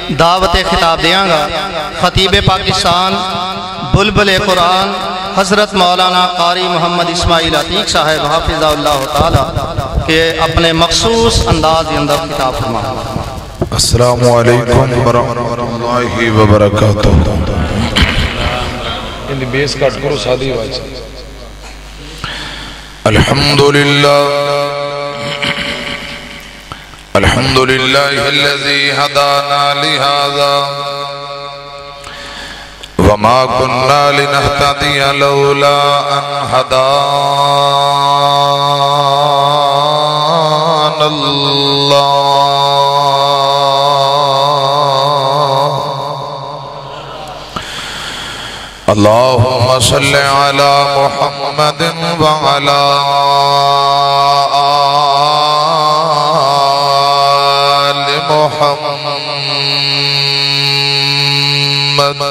دعوت خطاب دیاں گا خطیب پاکستان بلبل قرآن حضرت مولانا قاری محمد اسماعیل عتیق صاحب حافظہ اللہ تعالی کہ اپنے مخصوص انداز کے اندر خطاب فرمائیں۔ السلام علیکم ورحمۃ اللہ وبرکاتہ۔ ان بیس کٹ کرو سادی آواز۔ الحمدللہ الذی ہدانا لہذا وما كنا لنهتدي لولا ان هدانا اللہ۔ اللہم صل علی محمد وعلی آل محمد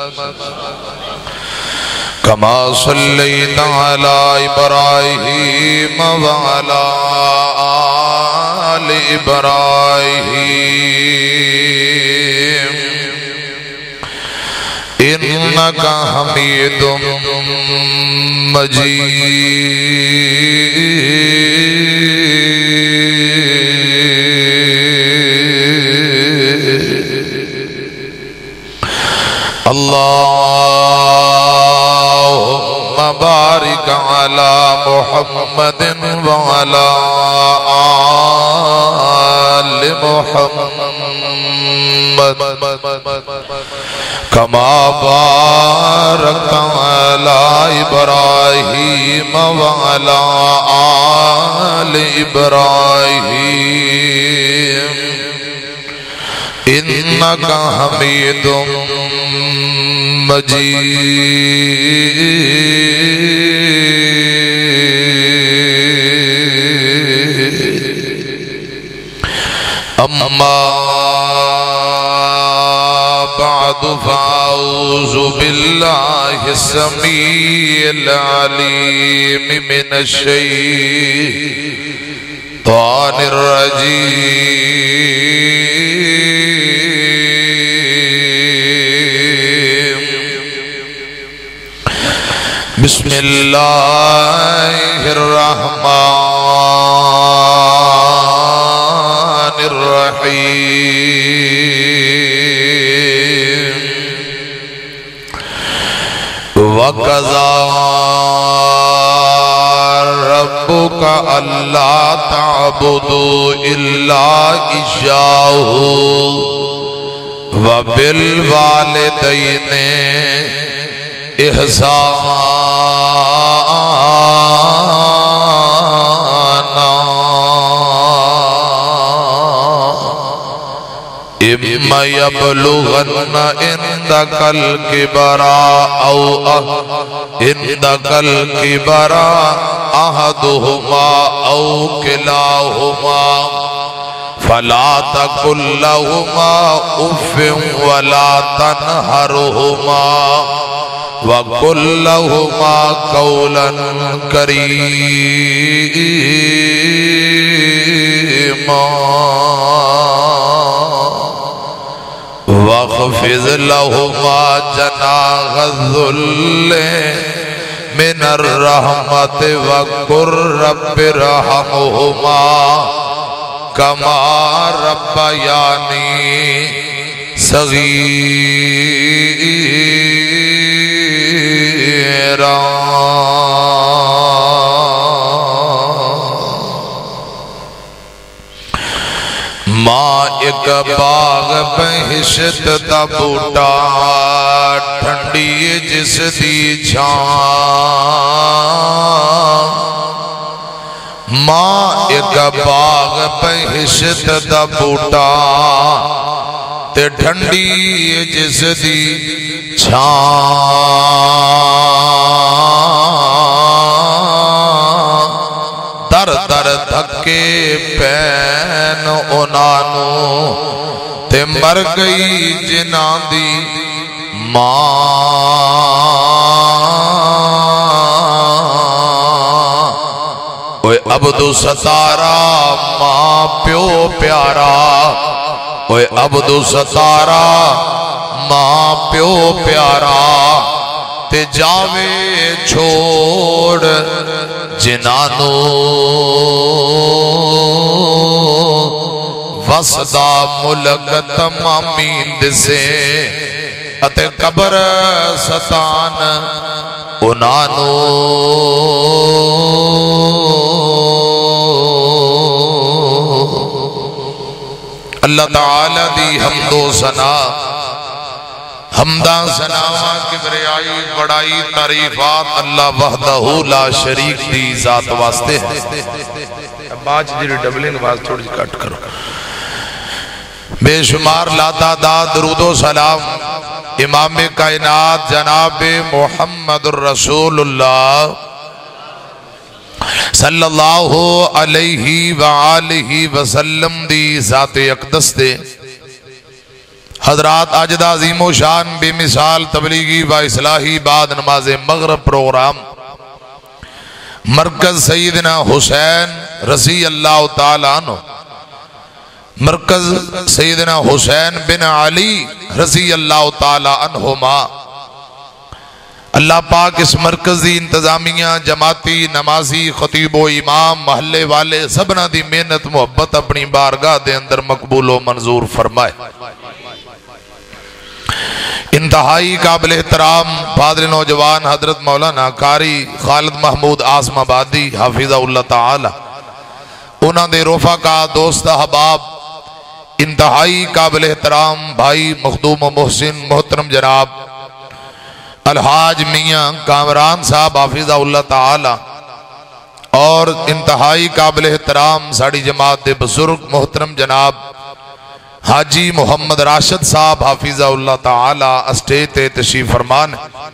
کما صلیت علی ابراہیم وعلی آل ابراہیم انکا حمید مجید۔ اللہم بارک علی محمد وعلی آل محمد کما بارکت علی ابراہیم وعلی آل ابراہیم انکا حمید مجید۔ اما بعد فاعوذ باللہ السمیع العلیم من الشیطان الرجیم۔ بسم اللہ الرحمن الرحیم۔ وَقَضَى رَبُّكَ أَلَّا تَعْبُدُوا إِلَّا إِيَّاهُ وَبِالْوَالِدَيْنِ إِحْسَانًا إِمَّا يَبْلُغَنَّ عِندَكَ الْكِبَرَ أَحَدُهُمَا أَوْ كِلَاهُمَا فَلَا تَقُل لَّهُمَا أُفٍّ وَلَا تَنْهَرْهُمَا وَقُل لَّهُمَا قَوْلًا كَرِيمًا واخفض لهما جناح الذل من الرحمة وقل رب ارحمهما كما ربياني صغيرا۔ ماں ایک باغ بہشت دا بوٹا ٹھنڈی جس دی چھان۔ ماں ایک باغ بہشت دا بوٹا تے ٹھنڈی جس دی چھان۔ در در دھکے پین انانو تے مر گئی جناں دی ماں۔ اوے عبدو ستارا ماں پیو پیارا اوے عبدو ستارا ماں پیو پیارا تے جاوے چھوڑ جنانو وسدا ملک تمامی دسے اتے قبر ستان انانو اللہ تعالی دی حمد و ثنا حمدہ ثناواں کبریائی بڑائی تعریفات اللہ وحدہ لا شریک دی ذات واسطے ہیں۔ اب آج جیری ڈبلنگ باز تھوڑی جی کٹ کرو۔ بے شمار لا تعداد درود و سلام امام کائنات جناب محمد الرسول اللہ صلی اللہ علیہ وآلہ وسلم دی ذات اقدس دے حضرات اجد عظیم و شان بے مثال تبلیغی و اصلاحی بعد نماز مغرب پروگرام مرکز سیدنا حسین رضی اللہ تعالیٰ عنہ مرکز سیدنا حسین بن علی رضی اللہ تعالیٰ عنہما اللہ پاک اس مرکزی انتظامیہ جماعتی نمازی خطیب و امام محلے والے سبنا دی محنت محبت اپنی بارگاہ دے اندر مقبول و منظور فرمائے۔ انتہائی قابل احترام فاضل نوجوان حضرت مولانا قاری خالد محمود آزم آبادی حافظہ اللہ تعالی انہاں دے رفقا دوست احباب انتہائی قابل احترام بھائی مخدوم و محسن محترم جناب الحاج میاں کامران صاحب حافظہ اللہ تعالی اور انتہائی قابل احترام ساڑی جماعت دے بزرگ محترم جناب حاجی محمد راشد صاحب حافظہ اللہ تعالی اسٹیج تشریف فرمان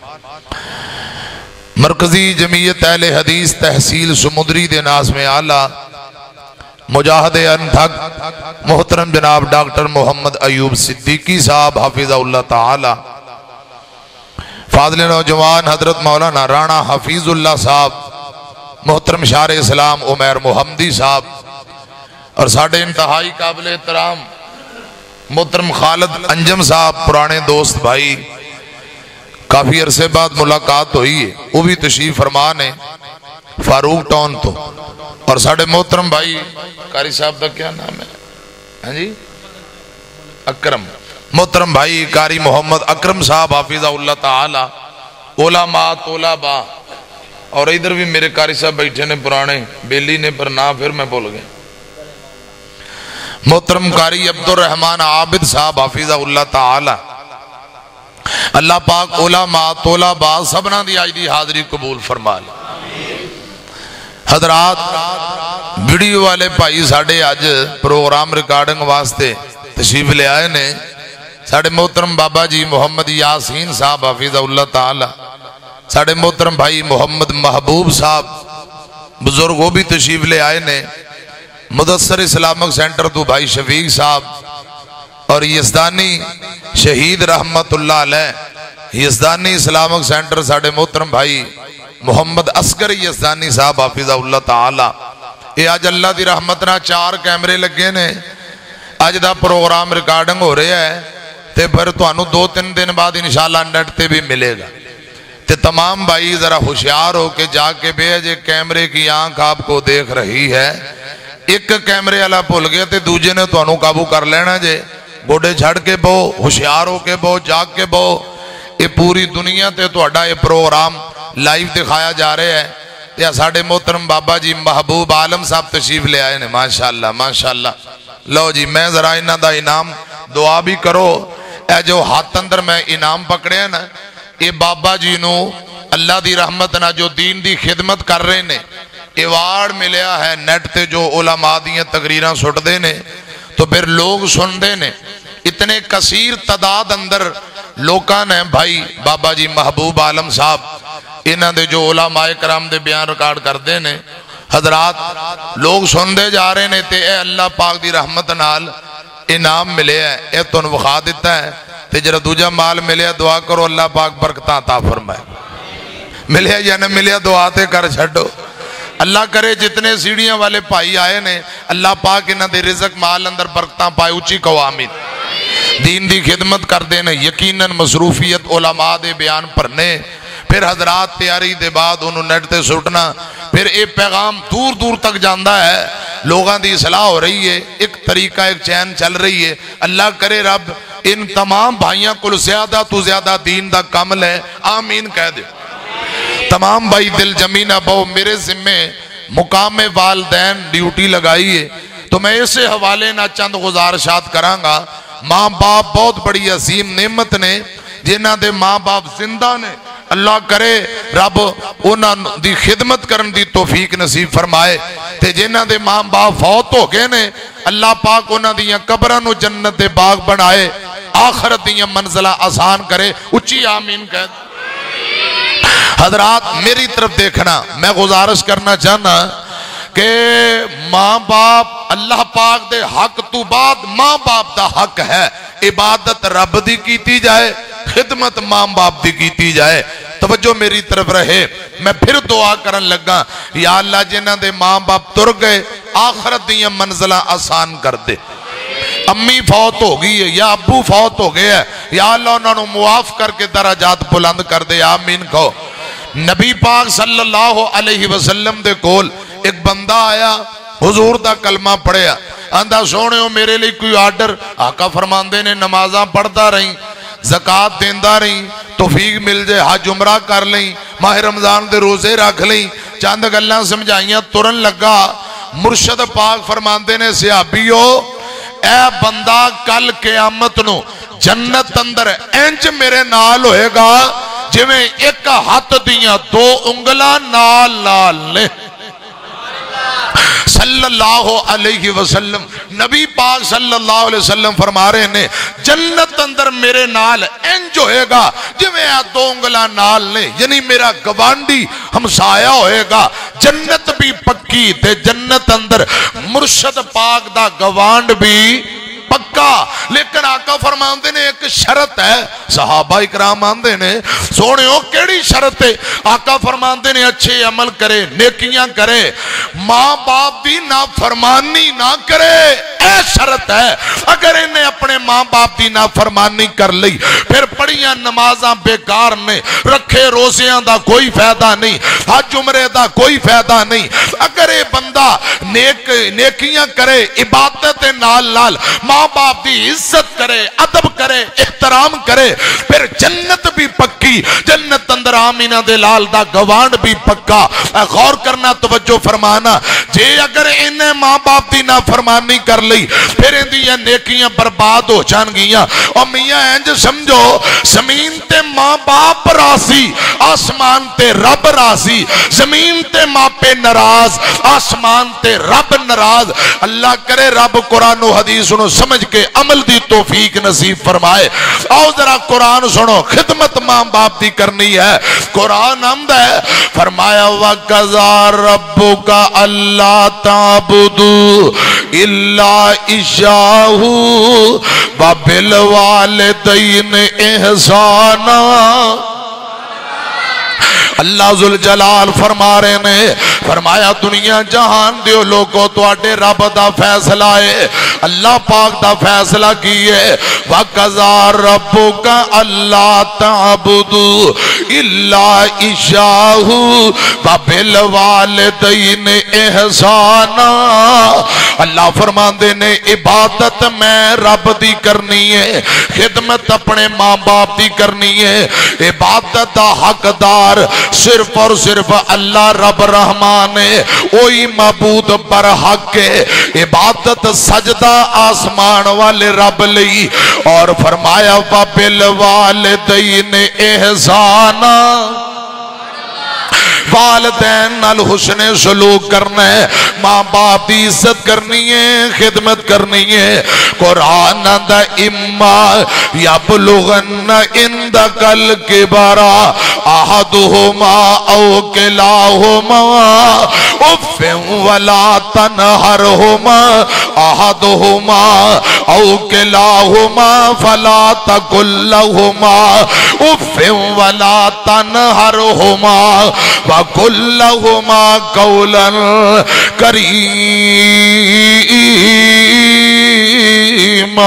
مرکزی جمعیت اہل حدیث تحصیل سمندری دے ناظم اعلیٰ مجاہد انتھک محترم جناب ڈاکٹر محمد ایوب صدیقی صاحب حافظہ اللہ تعالی فاضل نوجوان حضرت مولانا رانا حفیظ اللہ صاحب محترم شار اسلام عمیر محمدی صاحب اور ساڑھے انتہائی قابل احترام محترم خالد انجم صاحب پرانے دوست بھائی کافی عرصے بعد ملاقات ہوئی ہے وہ بھی تشریف فرمان ہے فاروق ٹاؤن تو اور ساڑھے محترم بھائی قاری صاحب دا کیا نام ہے ہاں جی اکرم محترم بھائی قاری محمد اکرم صاحب حافظہ اللہ تعالی علماء طلباء اور ادھر بھی میرے قاری صاحب بیٹھے نے پرانے بیلی نے پر نہ پھر میں بول گئے محترم قاری عبد الرحمن عابد صاحب حافظہ اللہ تعالی اللہ پاک علماء طلباء سبنا دی آج دی حاضری قبول فرما لے۔ حضرات ویڈیو والے بھائی ساڑھے آج پروگرام ریکارڈنگ واسطے تشریف لے آئے نے ساڑھے محترم بابا جی محمد یاسین صاحب حافظہ اللہ تعالی ساڑھے محترم بھائی محمد محبوب صاحب بزرگ وہ بھی تشریف لے آئے نے مدثر اسلامک سینٹر تو بھائی شفیق صاحب اور یزدانی شہید رحمت اللہ علیہ یزدانی اسلامک سینٹر ساڑھے محترم بھائی محمد اصغر یزدانی صاحب حافظہ اللہ تعالی یہ آج اللہ دی رحمتنا 4 کیمرے لگے نے آج دا پروگرام ریکارڈنگ ہو رہے ہے تے پھر تو انہوں 2-3 دن بعد انشاءاللہ نیٹ تے بھی ملے گا تے تمام بھائی ذرا ہوشیار ہو کے جا کے بے جے کیمرے کی آنکھ آپ کو دیکھ رہی ہے ایک کیمرے والا بھول گیا تے دوجے نے تو انہوں قابو کر لینا جے گوڑے جھڑ کے بو ہوشیار ہو کے بو جاگ کے بو یہ پوری دنیا تے تو اڈا یہ پروگرام لائیو دکھایا جا رہے ہیں یا ساڑھے محترم بابا جی محبوب عالم صاحب تشریف لے آئے نے ماشاءاللہ ماشاءاللہ لو جی میں ذرا انہاں دا انعام دعا بھی کرو اے جو ہاتھ اندر میں انعام پکڑے ہیں نا یہ بابا جی نو اللہ دی رحمت نا جو دین دی خدمت کر رہے نے ایوارڈ ملیا ہے نیٹ تے جو علماء دیاں تقریراں سٹ دے نے تو پھر لوگ سن دے نے اتنے کثیر تعداد اندر لوکاں نے بھائی بابا جی محبوب عالم صاحب انہاں دے جو علماء کرام دے بیان ریکارڈ کر دے نے حضرات لوگ سن دے جا رہے نے تے اے اللہ پاک دی رحمت نال انعام ملے ہے اے تن وخا دیتا ہے تے جرا دوجا مال ملے دعا کرو اللہ پاک برکتاں عطا فرمائے ملے یا نہ ملے دعا تے کر چھڈو اللہ کرے جتنے سیڑھیاں والے بھائی آئے نے اللہ پاک انہاں دے رزق مال اندر برکتاں پائے، اچھی کہو آمین۔ دین دی خدمت کر دینے یقیناً مصروفیت علماء دے بیان پڑھنے، پھر حضرات تیاری دے بعد انہوں نیٹ تے سٹنا، پھر ایک پیغام دور دور تک جاندہ ہے، لوگاں دی اصلاح ہو رہی ہے، ایک طریقہ ایک چین چل رہی ہے۔ اللہ کرے رب ان تمام بھائیاں کو زیادہ تو زیادہ دین دا کامل ہے، آمین کہہ دے۔ تمام بھائی دل جمینہ بہو میرے ذمے مقام والدین ڈیوٹی لگائی ہے، تو میں اسے حوالے نہ چند گزارشات کرانگا۔ ماں باپ بہت بڑی عظیم نعمت نے، جنہاں دے ماں باپ زندہ نے، اللہ کرے رب انہاں دی خدمت کرن دی توفیق نصیب فرمائے، تے جنہاں دے ماں باپ فوت ہو گئے نے اللہ پاک انہاں دیاں قبراں نو جنت دے باغ بنائے، آخرت دیاں منزلہ آسان کرے، اچھی آمین کہہ۔ حضرات میری طرف دیکھنا، میں گزارش کرنا چاہنا کہ ماں باپ اللہ پاک دے حق تو بعد ماں باپ دا حق ہے، عبادت رب دی کیتی جائے، خدمت ماں باپ دی کیتی جائے۔ توجہ میری طرف رہے، میں پھر دعا کرن لگا یا اللہ جنہاں دے ماں باپ تر گئے آخرت دیاں منزلہ آسان کر دے۔ امی فوت ہو گئی ہے یا ابو فوت ہو گیا ہے، یا اللہ انہوں نے معاف کر کے درجات بلند کر دے، آمین کہو۔ نبی پاک صلی اللہ علیہ وسلم دے کول ایک بندہ آیا، حضور دا کلمہ پڑھیا، اندھا سونے ہو میرے لئے کوئی آرڈر؟ آقا فرماندے نے نمازاں پڑھتا رہیں، زکاة دیندہ رہیں، توفیق مل جائے حج عمرہ کر لیں، ماہ رمضان دے روزے رکھ لیں، چاند گلہ سمجھائیاں ترن لگا۔ مرشد پاک فرماندے نے صحابیو اے بندہ کل قیامت نو جنت اندر انج میرے نال ہوئے گا جویں ایک ہاتھ دیاں دو انگلاں نال نال نے۔ صلی اللہ علیہ وسلم نبی پاک صلی اللہ علیہ وسلم فرما رہے ہیں جنت اندر میرے نال انج ہوئے گا جویں دو انگلاں نال نے، یعنی میرا گوانڈی ہمسایہ ہوئے گا، جنت بھی پکی تے جنت اندر مرشد پاک دا گوانڈ بھی پکا۔ لیکن آقا فرماندے نے ایک شرط ہے، صحابہ اکرام آندے نے سونے ہو کیڑی شرط ہے؟ آقا فرماندے نے اچھے عمل کرے، نیکیاں کرے، ماں باپ دی نافرمانی نہ کرے، اے شرط ہے۔ اگر انہیں اپنے ماں باپ دی نافرمانی کر لی پھر پڑھیاں نمازاں بیکار نے، رکھے روزیاں دا کوئی فائدہ نہیں، حج عمرے دا کوئی فائدہ نہیں۔ اگر یہ بندہ نیکیاں کرے، عبادت نال نال ماں باپ دی عزت کرے، ادب کرے، احترام کرے، پھر جنت بھی پکی، جنت اندر آمینہ دے لال دا گوانڈ بھی پکا۔ غور کرنا، توجہ فرمانا، جے اگر انہیں ماں باپ دی نافرمانی کر لی پھر اندیاں نیکیاں برباد ہو جان گیاں۔ اور میاں انج سمجھو زمین تے ماں باپ راضی، آسمان تے رب راضی، زمین تے ماں پہ ناراض، آسمان تے رب ناراض۔ اللہ کرے رب قرآن و حدیث انہوں سمجھ کے عمل دی توفیق نصیب فرمائے۔ آؤ ذرا قرآن سنو، خدمت ماں باپ دی کرنی ہے۔ قرآن حمد ہے، فرمایا وَقَضَى رَبُّكَ أَلَّا تَعْبُدُوا إِلَّا إِيَّاهُ وَبِالْوَالِدَيْنِ إِحْسَانًا۔ اللہ ذوالجلال فرما رہے نے، فرمایا دنیا جہان دیو لوگوں تو آٹے رب دا فیصلہ ہے، اللہ پاک دا فیصلہ کیے وَقَضَى رَبُّكَ أَلَّا تَعْبُدُوا إِلَّا إِيَّاهُ وَبِالْوَالِدَيْنِ إِحْسَانًا۔ اللہ فرماندے نے عبادت میں رب دی کرنی ہے، خدمت اپنے ماں باپ دی کرنی ہے، عبادت دا حقدار صرف اور صرف اللہ رب رحمان ہے، وہی معبود برحق ہے۔ عبادت سجدہ آسمان والے رب لئی، اور فرمایا وَبِالْوَالِدَيْنِ إِحْسَانًا۔ والدین نال حسن سلوک کرنا ہے، ماں باپ دی عزت کرنی ہے، خدمت کرنی ہے۔ قرآن دا اما یبلغن عندک الکبر احدہما او کلاہما اف ولا تنہرہما احدہما او کلاہما فلا تقل لہما اف ولا تنہرہما وقل لہما قولا کریما۔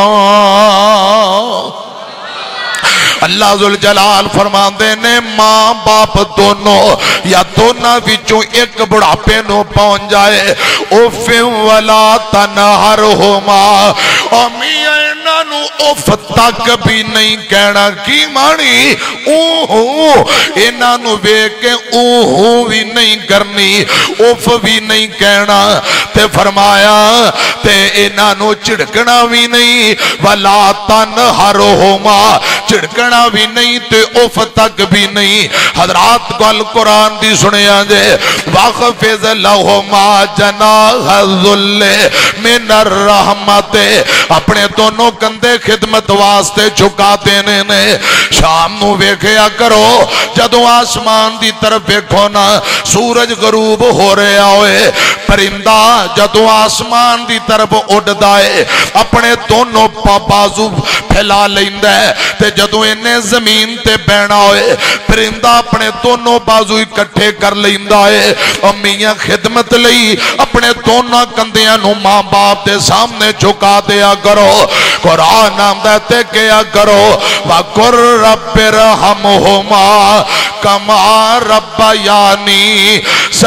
اللہ ذوالجلال فرماندے نے ماں باپ دونوں یا دونوں وچوں ایک بڑھاپے نو پہنچ جائے اوف ولا تنہرہما، اور میاں انہاں نو اوف تک بھی نہیں کہنا، کی مانی اوہ انہاں نو ویکھ کے اوہ بھی نہیں کرنی، اوف بھی نہیں کہنا، تے فرمایا تے انہاں نو چڑکنا بھی نہیں، ولا تنہرہما چڑکنا بھی نہیں تے اوف تک بھی نہیں۔ حضرات گل قرآن دی سنیا جے واخفض لہما جناح الذل من الرحمت، اپنے دونوں کندھے خدمت واسطے جھکا دینے نے۔ شام نو ویکھیا کرو جدوں آسمان دی طرف ویکھو نا سورج غروب ہو رہا ہوئے، پرندہ جدوں آسمان دی طرف اڑدا ہے اپنے دونوں بازو پھیلا لیندا ہے، تے جدوں انہیں زمین تے بہنا ہوئے پرندہ اپنے دونوں بازو اکٹھے کر لیندا ہے۔ امیاں خدمت لئی اپنے دونوں کندھیاں نو ماں باپ دے سامنے جھکا دیا کرو، قرآن آمدہ تے کیا کرو وَقُرْ رَبِّ ارْحَمْهُمَا كَمَا رَبَّيَانِي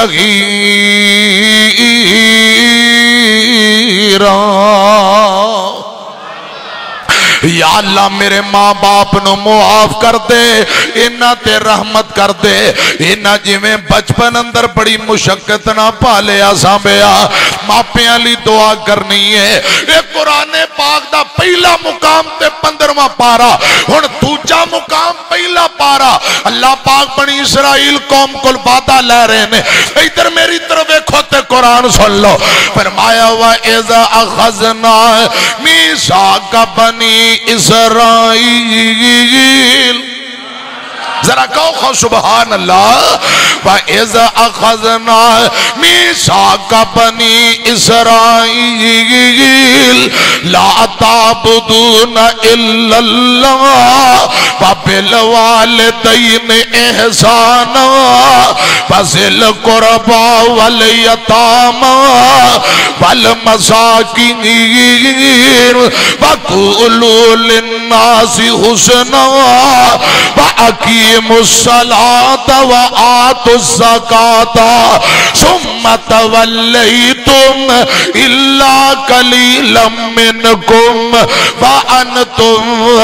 صَغِيرًا۔ یا اللہ میرے ماں باپ نو معاف کر دے، انہاں تے رحمت کر دے، انہاں جویں بچپن اندر بڑی مشقت نہ پالیا سامبیا، ماپیاں لی دعا کرنی ہے۔ اے قرآن پاک دا پہلا مقام تے 15واں پارا، ہن دوجا مقام پہلا پارا، اللہ پاک بنی اسرائیل قوم کل وعدہ لے رہے نے، ادھر میری طرف دیکھو تے قرآن سن لو، فرمایا وَإِذَا أَخَذْنَا مِيثَاقَ بَنِي اسرائیل، ذرا کہو سبحان اللہ، وَإِذَا أَخَذْنَا مِيثَاقَ بَنِي إِسْرَائِيلَ لَا تَعْبُدُونَ إِلَّا اللَّهَ وَبِالْوَالِدَيْنِ إِحْسَانًا وَذِي الْقُرْبَى وَالْيَتَامَى وَالْمَسَاكِينِ وَقُولُوا لِلنَّاسِ حُسْنًا وَأَقِيمُوا الصَّلَاةَ وَآتُوا الزَّكَاةَ ثُمَّ تَوَلَّيْتُمْ إِلَّا قَلِيلًا مِّنْكُمْ وَأَنْتُمْ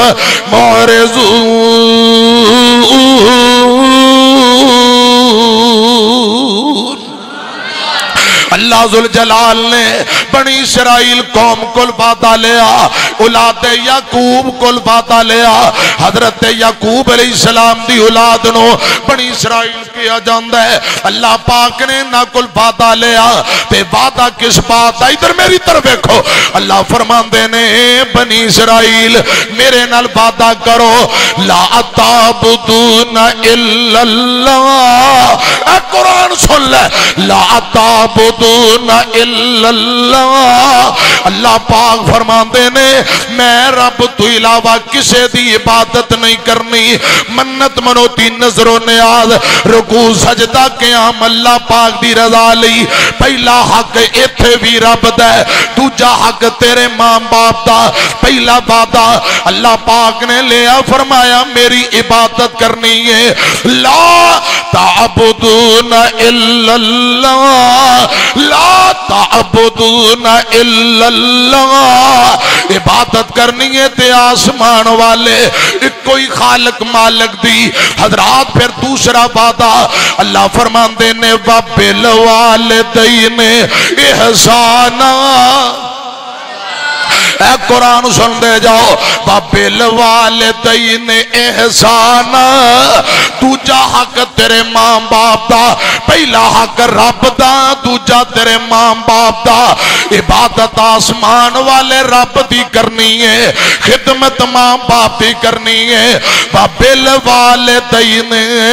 مُعْرِضُونَ۔ اللہ ذوالجلال نے بنی اسرائیل قوم کل وعدہ لیا، اولاد یعقوب کل وعدہ لیا، حضرت یعقوب علیہ السلام دی اولاد نو بنی اسرائیل کیا جاندہ ہے، اللہ پاک نے نہ کل وعدہ لیا، تے وعدہ کس بات ہے؟ ادھر میری طرف دیکھو، اللہ فرمان دینے بنی اسرائیل میرے نال وعدہ کرو لا تعبدون الا اللہ، اے قرآن سن لے، لا تعبدون الا اللہ، اللہ پاک فرمان دینے میں رب تو علاوہ کسے دی عبادت نہیں کرنی، منت منوتی نظر و نیاز رکوع سجدہ قیام اللہ پاک دی رضا لی، پہلا حق ایتھے بھی رب دے، دوجا حق تیرے ماں باپ دا، پہلا وعدہ اللہ پاک نے لیا فرمایا میری عبادت کرنی ہے، لا تعبدون الا اللہ، لا تعبدون الا اللہ، عبادت کرنی ہے تے آسمان والے کوئی خالق مالک دی۔ حضرات پھر دوسرا وعدہ اللہ فرمان دینے وَبِالْوَالِدَيْنِ إِحْسَانًا، اے قرآن سن دے جاؤ وَبِالْوَالِدَيْنِ احسانا دوجا حق تیرے ماں باپ دا پہلا حق رب دا دوجا تیرے ماں باپ دا عبادت آسمان والے رب دی کرنی ہے خدمت ماں باپ دی کرنی ہے وَبِالْوَالِدَيْنِ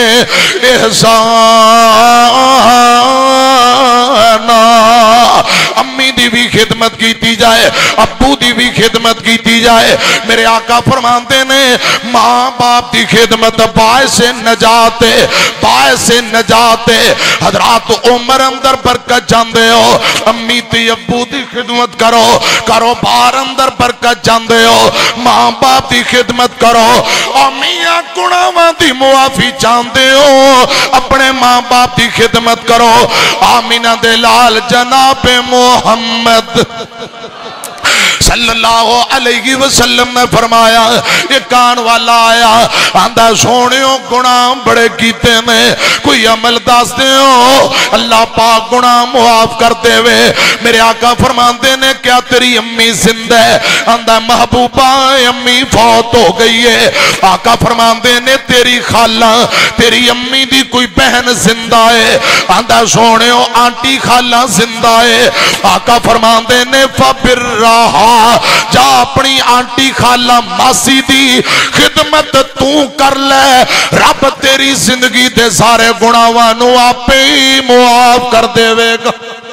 احسانا امی دی بھی خدمت کیتی جائے ابو دی بھی خدمت کیتی جائے میرے آقا فرماتے نے ماں باپ دی خدمت باعث نجات باعث نجات حضرات عمر اندر برکت جاندے ہو امی تی ابو دی خدمت کرو کاروبار اندر برکت جاندے ہو ماں باپ دی خدمت کرو امیاں گناواں دی معافی چاندے ہو اپنے ماں باپ دی خدمت کرو آمینہ دے لال جناب محمد صلی اللہ علیہ وسلم نے فرمایا ایک آن والا آیا آندہ سونیوں گناہ بڑے کیتے میں کوئی عمل داستے ہو اللہ پاک گناہ معاف کرتے ہوئے میرے آقا فرماندے نے کیا تیری امی زندہ ہے آندہ محبوبہ امی فوت ہو گئی ہے آقا فرماندے نے تیری خالہ تیری امی دی کوئی بہن زندہ ہے آندہ سونیوں آنٹی خالہ زندہ ہے آقا فرماندے نے فبر رہا جا اپنی آنٹی خالہ ماسی دی خدمت تو کر لے رب تیری زندگی دے سارے گناہوں آپ ہی معاف کر دے گا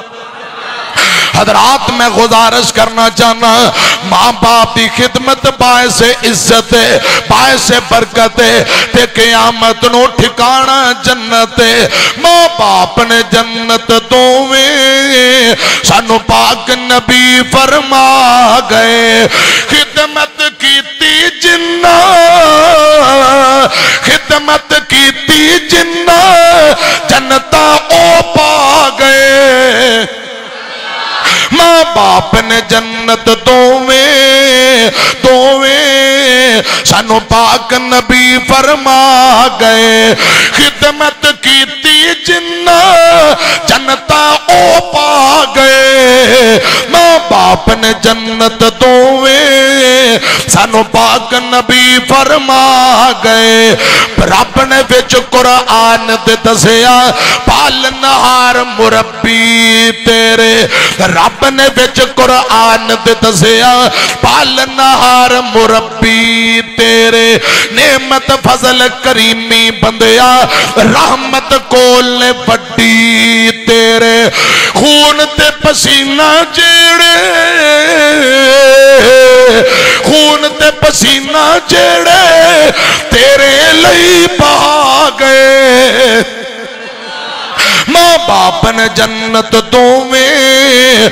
حضرات میں گزارش کرنا چاہنا ماں باپ کی خدمت باعث عزت ہے باعث برکت ہے تے قیامت نو ٹھکانا جنت ہے ماں باپ نے جنت دوویں سانو پاک نبی فرما گئے خدمت کیتی جنہ خدمت کیتی جنہ جنتا او پا گئے ماں باپ نے جنت دوویں سانو پاک نبی فرما گئے خدمت کیتی جنہ جنتا او پا گئے ماں باپ نے جنت دوویں سانو پاک نبی فرما گئے رب نے وچ قرآن دے دسیا پالنہار مربی تیرے رب نے وچ قرآن دے دسیا پالنہار مربی تیرے نعمت فضل کریمی بندیا رحمت کول نے بڑی تیرے خون تے پسینہ جیڑے خون تے پسینہ جیڑے تیرے لئی بہا گئے ماں باپ نے جنت دوویں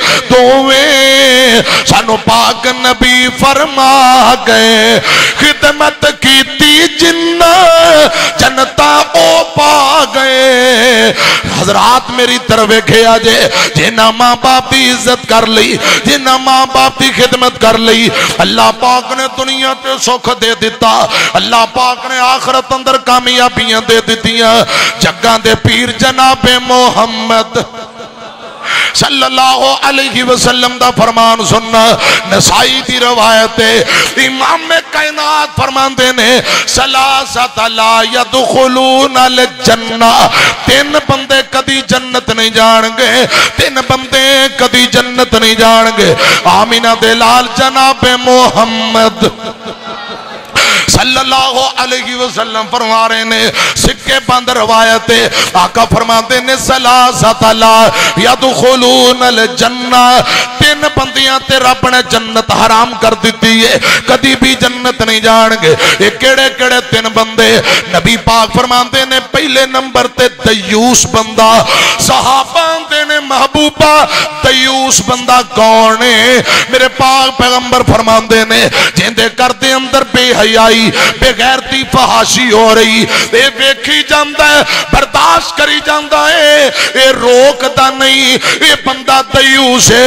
سانو پاک نبی فرما گئے خدمت کیتی جنہ جنتا او پا گئے حضرات میری طرف کھیا جے جنہ ماں باپ کی عزت کر لی جنہ ماں باپ کی خدمت کر لی اللہ پاک نے دنیا تے سکھ دے دیتا اللہ پاک نے آخرت اندر کامیابیاں دے دیتیاں جگاں دے پیر جناب محمد صلی اللہ علیہ وسلم دا فرمان سننا نسائی دی روایت ہے امام کائنات فرمان دینے سلاسۃ لا یدخلون الجنہ تین بندے کدی جنت نہیں جان گے تین بندے کدی جنت نہیں جان گے آمینہ دلال جناب محمد صلی اللہ علیہ وسلم فرما رہے نے سکے بند روایت آقا فرماتے نے سلاسۃ لا یدخلون الجنہ تین بندیاں تے رب نے جنت حرام کر دیتی ہے کدی بھی جنت نہیں جان گے یہ کیڑے کیڑے تین بندے نبی پاک فرماتے نے پہلے نمبر تے دیوس بندہ صحابہ دے نے محبوبہ دیوس بندہ کون ہے میرے پاک پیغمبر فرماتے نے جیندے کردے اندر بے حیائی بے غیرتی فحاشی ہو رہی اے ویکھی جاندہ ہے برداشت کری جاندہ ہے اے روک دا نہیں اے بندہ دیوس ہے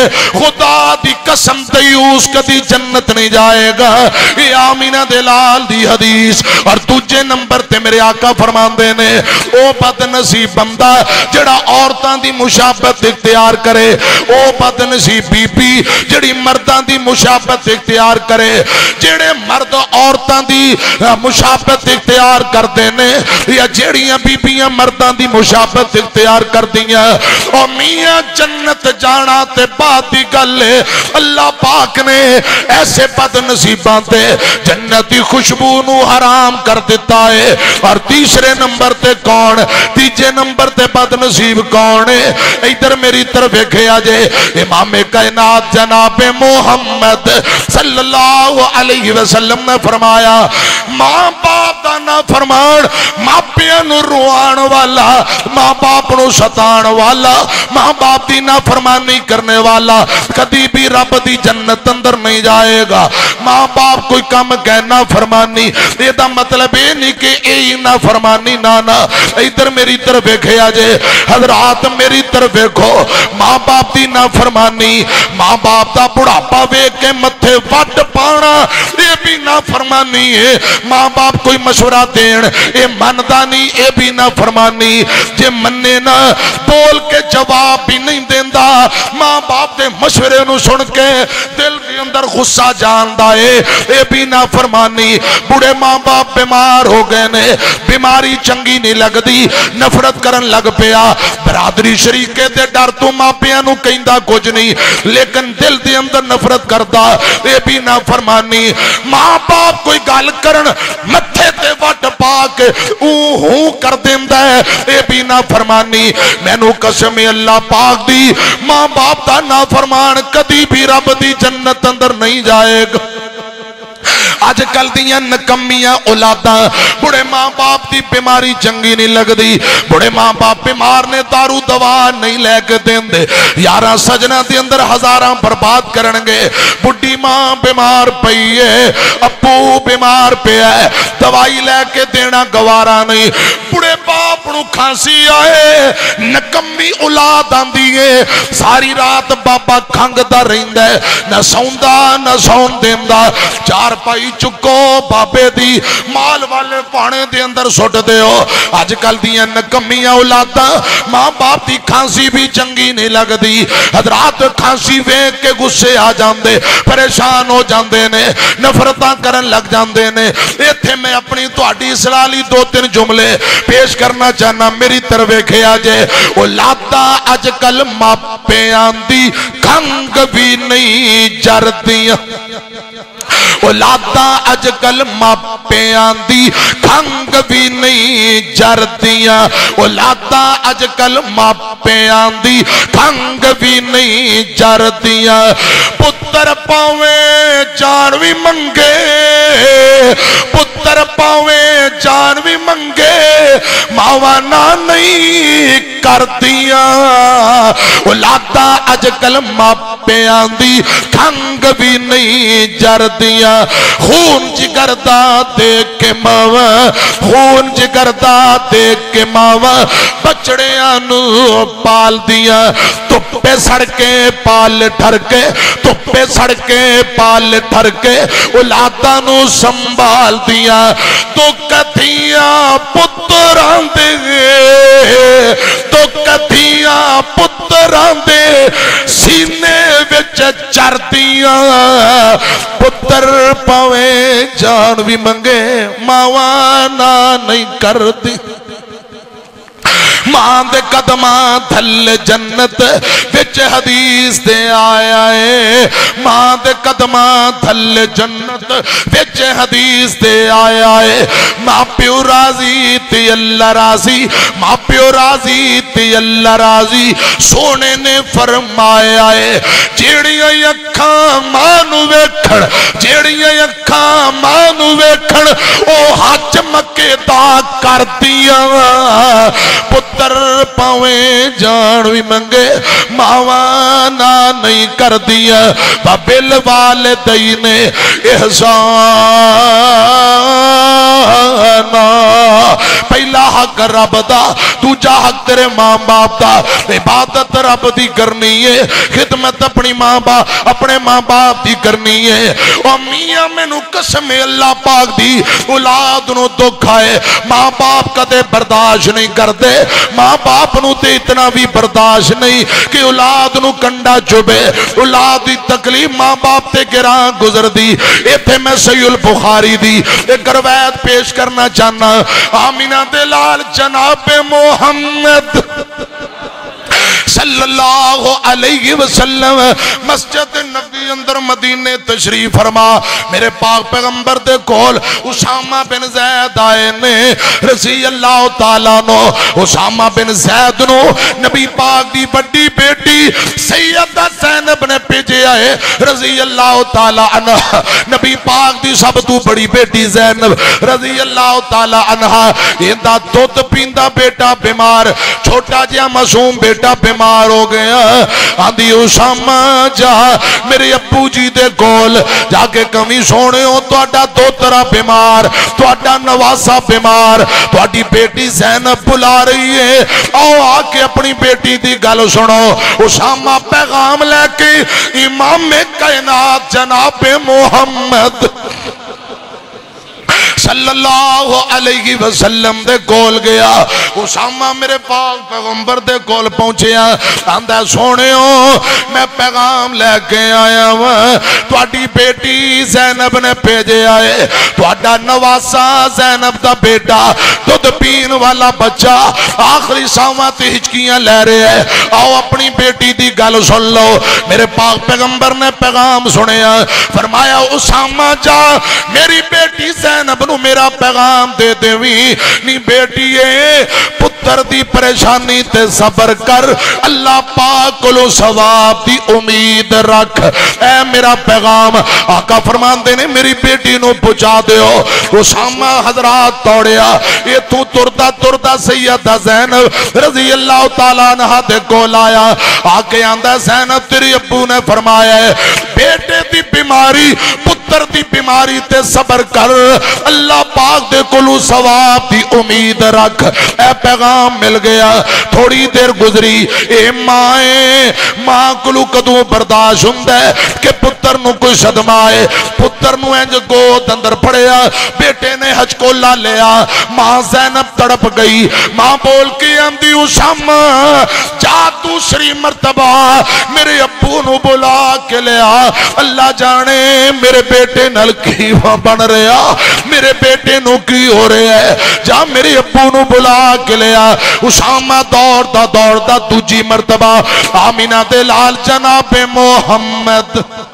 خدا دی قسم دیوس کدی جنت نہیں جائے گا. یہ آمینہ دلال دی حدیث. اور دوجے نمبر تے میرے آقا فرماندے نے او بد نصیب بندہ جڑا عورتاں دی مشابہت اختیار کرے, او بد نصیب بی بی جڑی مرداں دی مشابہت اختیار کرے. جڑے مرد عورتاں دی مشابہت اختیار کردے نے یا جڑیاں بیبیاں مرداں دی مشابہت اختیار کردیاں, او میاں جنت جانا تے بات دی گل ہے. اللہ پاک نے ایسے بد نصیباں تے جنتی خوشبو نو حرام کر دیتا ہے. اور تیسرے نمبر تے کون, تیجے نمبر تے بد نصیب کون ہے؟ ادھر میری طرف دیکھیا جے امام کائنات جناب محمد صلی اللہ علیہ وسلم نے فرمایا ماں باپ دا نا فرمان, ماپیاں نو روان والا, ماں باپ نو ستان والا, ماں باپ دی نا فرمانی کرنے والا کدی بھی رب دی جنت اندر نہیں جائے گا. ماں باپ کوئی کم کہنا فرمانی یہ دا مطلب یہ نہیں کہ اے نا فرمانی نانا. ادھر میری طرف دیکھیا جے حضرات, میری طرف دیکھو, ماں باپ دی نا فرمانی, ماں باپ دا بڑھاپا ویکھ کے متھے وٹ پانا یہ بھی نا فرمانی ہے. ماں باپ کوئی مشورہ دین اے مندا نہیں, اے بھی نا فرمانی. جے مننے نا بول کے جواب بھی نہیں دیندا, ماں باپ دے مشورے نو سن کے دل کے اندر غصہ جاندا ہے, اے بھی نا فرمانی. بڑے ماں باپ بیمار ہو گئے نے, بیماری چنگی نہیں لگدی, نفرت کرن لگ پیا, برادری شریکے دے ڈر تو ماں پیاں نو کہندا کچھ نہیں لیکن دل دے اندر نفرت کردا, اے بھی نا فرمانی. ماں باپ کوئی گل کرن متھے تے وٹ پا کے ہوں کر دیندا ہے, اے بھی نا فرمانی. مینوں قسم اللہ پاک دی ماں باپ دا نا فرمان کدی بھی رب دی جنت اندر نہیں جائے گا. آج کل دیاں نکمیاں اولاداں, بڑے ماں باپ دی بیماری چنگی نہیں لگ دی, بڑے ماں باپ بیمار نے دارو دوا نہیں لے کے دین دے, یاراں سجنہ دی اندر ہزاراں برباد کرنگے. بڑی ماں بیمار پئی ہے, ابو بیمار پہ ہے, دوائی لے کے دینا گوارا نہیں. بڑے باپ نو کھانسی آئے, نکمی اولاد آندی ہے, ساری رات بابا کھنگ دا رہندا ہے, نہ سوندا نہ سون دیندا. چار پائی چکو بابے دی مال والے پانے دے اندر سٹ دے ہو. آج کل دیاں نکمیاں اولاداں, ماں باپ دی کھانسی بھی چنگی نہیں لگ دی. حضرات کھانسی ویکھ کے غصے آ جاندے, پریشان ہو جاندے نے, نفرتاں کرن لگ جاندے نے. ایتھے میں اپنی تہاڈی اصلاح لئی دو تین جملے پیش کرنا چاہنا, میری طرف ویکھیا جے اولاداں اج کل ماپیاں دی کھنگ بھی نہیں جردیاں. اولاداں اج کل ماپیاں دی کھنگ بھی نہیں جردیاں. اولاداں اج کل ماپیاں دی کھنگ بھی نہیں جردیاں. پتر پاویں جان بھی منگے, پتر پاویں جان بھی منگے, ماواں نہ نہیں کردیاں. اولاداں اج کل ماپیاں دی کھنگ بھی نہیں جردیاں. خون جگر دا دیکھ کے ماواں, خون جگر دا دیکھ کے ماواں بچڑیاں نو پال دیاں. دھپے سڑکے پال ٹھر کے, دھپے سڑکے پال ٹھر کے اولاداں نو سنبھال دیاں. تو کتھیاں پتراں دے, تو کتھیاں پتراں دے سینے وچ چردیاں. پتر پاویں جان بھی منگے, ماواں نہ نہیں کردی. ماں دے قدماں تھل جنت وچ حدیث دے آیا ہے, ماں دے قدماں تھل جنت وچ حدیث دے آیا ہے. ماں پیو راضی تے اللہ راضی, ماں پیو راضی تے اللہ راضی. سونے نے فرمایا ہے جیڑیاں اکھاں ماں نو ویکھن, جیڑیاں اکھاں ماں نو ویکھن او حج مکے دا کردیاں. پتر پاویں جان بھی منگے, ماواں نہ نہیں کردیاں. بابل والدین احسان, پہلا حق حق رب دا دوجا حق تیرے ماں باپ دا عبادت رب دی کرنی ہے خدمت اپنی اپنے ماں باپ دی کرنی ہے او میاں مینوں قسم اللہ پاک دی اولاد نو دکھ آئے ماں باپ کدے برداشت نہیں کرتے ماں باپ نو تے اتنا بھی برداشت نہیں کہ اولاد نو کنڈا چبے اولاد دی تکلیف ماں باپ تے گراں گزر دی ایتھے میں صحیح البخاری دی ایک روایت پیش کرنا چاہنا آمینہ دے لال جناب محمد صلی اللہ علیہ وسلم مسجد نبی اندر مدینے تشریف فرما میرے پاک پیغمبر دے کول اسامہ بن زید آئے نے رضی اللہ تعالیٰ نو اسامہ بن زید نو نبی پاک دی بڑی بیٹی سیدہ زینب نے پیجے آئے رضی اللہ تعالیٰ عنہ نبی پاک دی سب تو بڑی بیٹی زینب رضی اللہ تعالیٰ عنہ اندہ دودھ پیندہ بیٹا بیمار چھوٹا جیا معصوم بیٹا بیمار ہو گیا آندھی اسامہ جا میرے ابو جی دے کول جا کے کمی سونے ہو تو اڈا دوترا بیمار تو اڈا نواسا بیمار تو اڈی بیٹی زینب بلا رہی ہے آؤ آکے اپنی بیٹی دی گل سنو اسامہ پیغام لے کے امام کائنات جناب محمد صلی اللہ علیہ وسلم دے کول گیا اسامہ میرے پاک پیغمبر دے کول پہنچیا آندہ سونے ہو میں پیغام لے کے آیا ہوں تو اڈی بیٹی زینب نے پیجے آئے تو اڈا نواسا زینب دا بیٹا دودھ پین والا بچہ آخری سامات ہچکیاں لے رہے ہیں آؤ اپنی بیٹی دی گل سن لو میرے پاک پیغمبر نے پیغام سنیا فرمایا اسامہ جا میری بیٹی زینب نو میرا پیغام دے دیویں نی بیٹیے پتر دی پریشانی تے صبر کر اللہ پاک کلو ثواب دی امید رکھ اے میرا پیغام آقا فرماندے نے میری بیٹی نو پہنچا دیو اسامہ حضرات توڑیا یہ تو تردہ سیدہ زینب رضی اللہ تعالیٰ عنہ دے کول آیا آکے آندہ زینب تیری ابو نے فرمایا ہے بیٹے دی بیماری پتر دی بیماری تے صبر کر اللہ پاک دے کلو ثواب دی امید رکھ اے پیغام مل گیا تھوڑی دیر گزری اے ماں کلو کدوں برداشت ہوندا ہے کہ پتر نو کوئی صدمہ آئے پتر نو انج گود اندر پڑیا بیٹے نے ہچکولا لیا ماں زینب تڑپ گئی ماں بول کے آندی اسامہ جا دوسری مرتبہ میرے ابو نو بلا کے لیا اللہ جانے میرے بیٹے نل کی بن رہا میرے بیٹے نو کی ہو رہے ہے جا میرے ابو نو بلا کے لیا اسامہ دوڑتا دوجی مرتبہ آمینہ دے لال جناب محمد